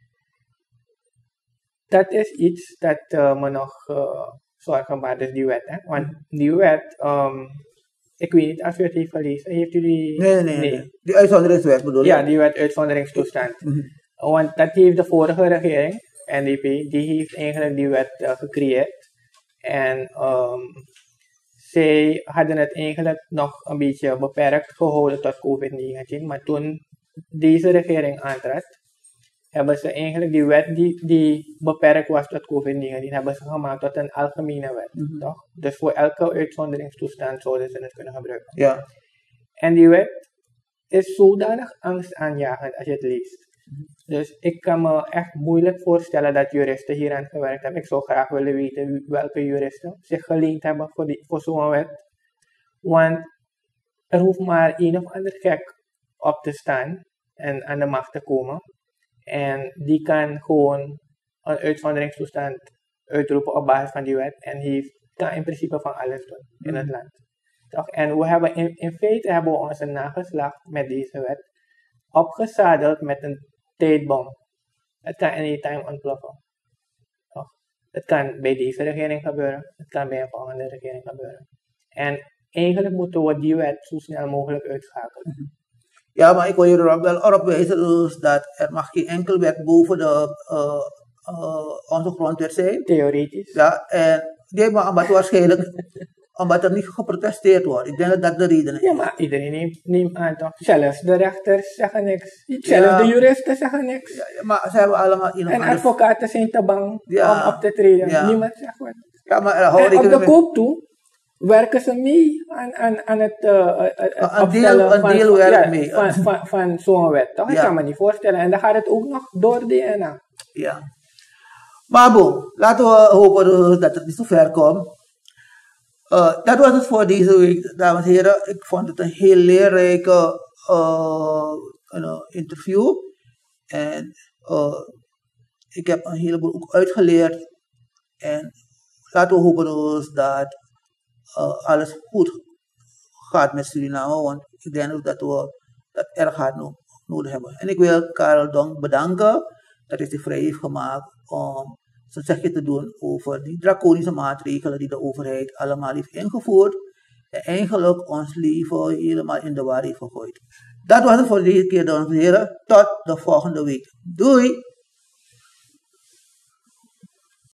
dat is iets dat uh, me nog uh, zorgen baart, dus die wet. Hè? Want die wet, um, ik weet niet of u het heeft gelezen. Heeft u die? Nee, nee, nee. nee. Die uitzonderingswet bedoel je? Ja, die wet uitzonderingstoestand. Mm-hmm. Want dat heeft de vorige regering, N D P, die heeft eigenlijk die wet uh, gecreëerd. En um, zij hadden het eigenlijk nog een beetje beperkt gehouden tot COVID negentien. Maar toen deze regering aantrad, hebben ze eigenlijk die wet die, die beperkt was tot COVID negentien, hebben ze gemaakt tot een algemene wet. Mm-hmm. Toch? Dus voor elke uitzonderingstoestand zouden ze het kunnen gebruiken. Ja. En die wet is zodanig angstaanjagend als je het leest. Mm-hmm. Dus ik kan me echt moeilijk voorstellen dat juristen hier aan gewerkt hebben. Ik zou graag willen weten welke juristen zich geleend hebben voor, die, voor zo'n wet. Want er hoeft maar een of ander gek op te staan en aan de macht te komen. En die kan gewoon een uitzonderingstoestand uitroepen op basis van die wet. En heeft, kan in principe van alles doen in het land. Toch? En we hebben in, in feite hebben we onze nageslacht met deze wet opgezadeld met een tijdbom. Het kan anytime ontploffen. Toch? Het kan bij deze regering gebeuren. Het kan bij een volgende regering gebeuren. En eigenlijk moeten we die wet zo snel mogelijk uitschakelen. Mm-hmm. Ja, maar ik wil je er wel op wijzen dus dat er mag geen enkel wet boven de, uh, uh, onze grondwet zijn. Theoretisch. Ja, en nee, maar omdat waarschijnlijk, omdat er niet geprotesteerd wordt. Ik denk dat dat de reden is. Ja, maar iedereen neemt, neemt aan toch. Zelfs de rechters zeggen niks. Zelfs ja, de juristen zeggen niks. Ja, ja, maar ze hebben allemaal... In en advocaten zijn te bang ja, om op te treden. Ja. Niemand zegt wat. Ja, maar hou en op de koop toe werken ze mee aan, aan, aan het uh, uh, opstellen van, deel van, ja, mee. van, van, van, van zo'n wet. Toch? Ja. Ik kan me niet voorstellen. En dan gaat het ook nog door D N A. Ja. Maar bon, laten we hopen dat het niet zo ver komt. Uh, dat was het voor deze week, dames en heren. Ik vond het een heel leerrijke uh, uh, interview. En uh, ik heb een heleboel ook uitgeleerd. En laten we hopen dus dat Uh, alles goed gaat met Suriname, want ik denk ook dat we dat erg hard no nodig hebben. En ik wil Karel Donk bedanken dat hij zich vrij heeft gemaakt om zijn zegje te doen over die draconische maatregelen die de overheid allemaal heeft ingevoerd en eigenlijk ons leven helemaal in de war heeft gegooid. Dat was het voor deze keer, dames en heren. Tot de volgende week. Doei!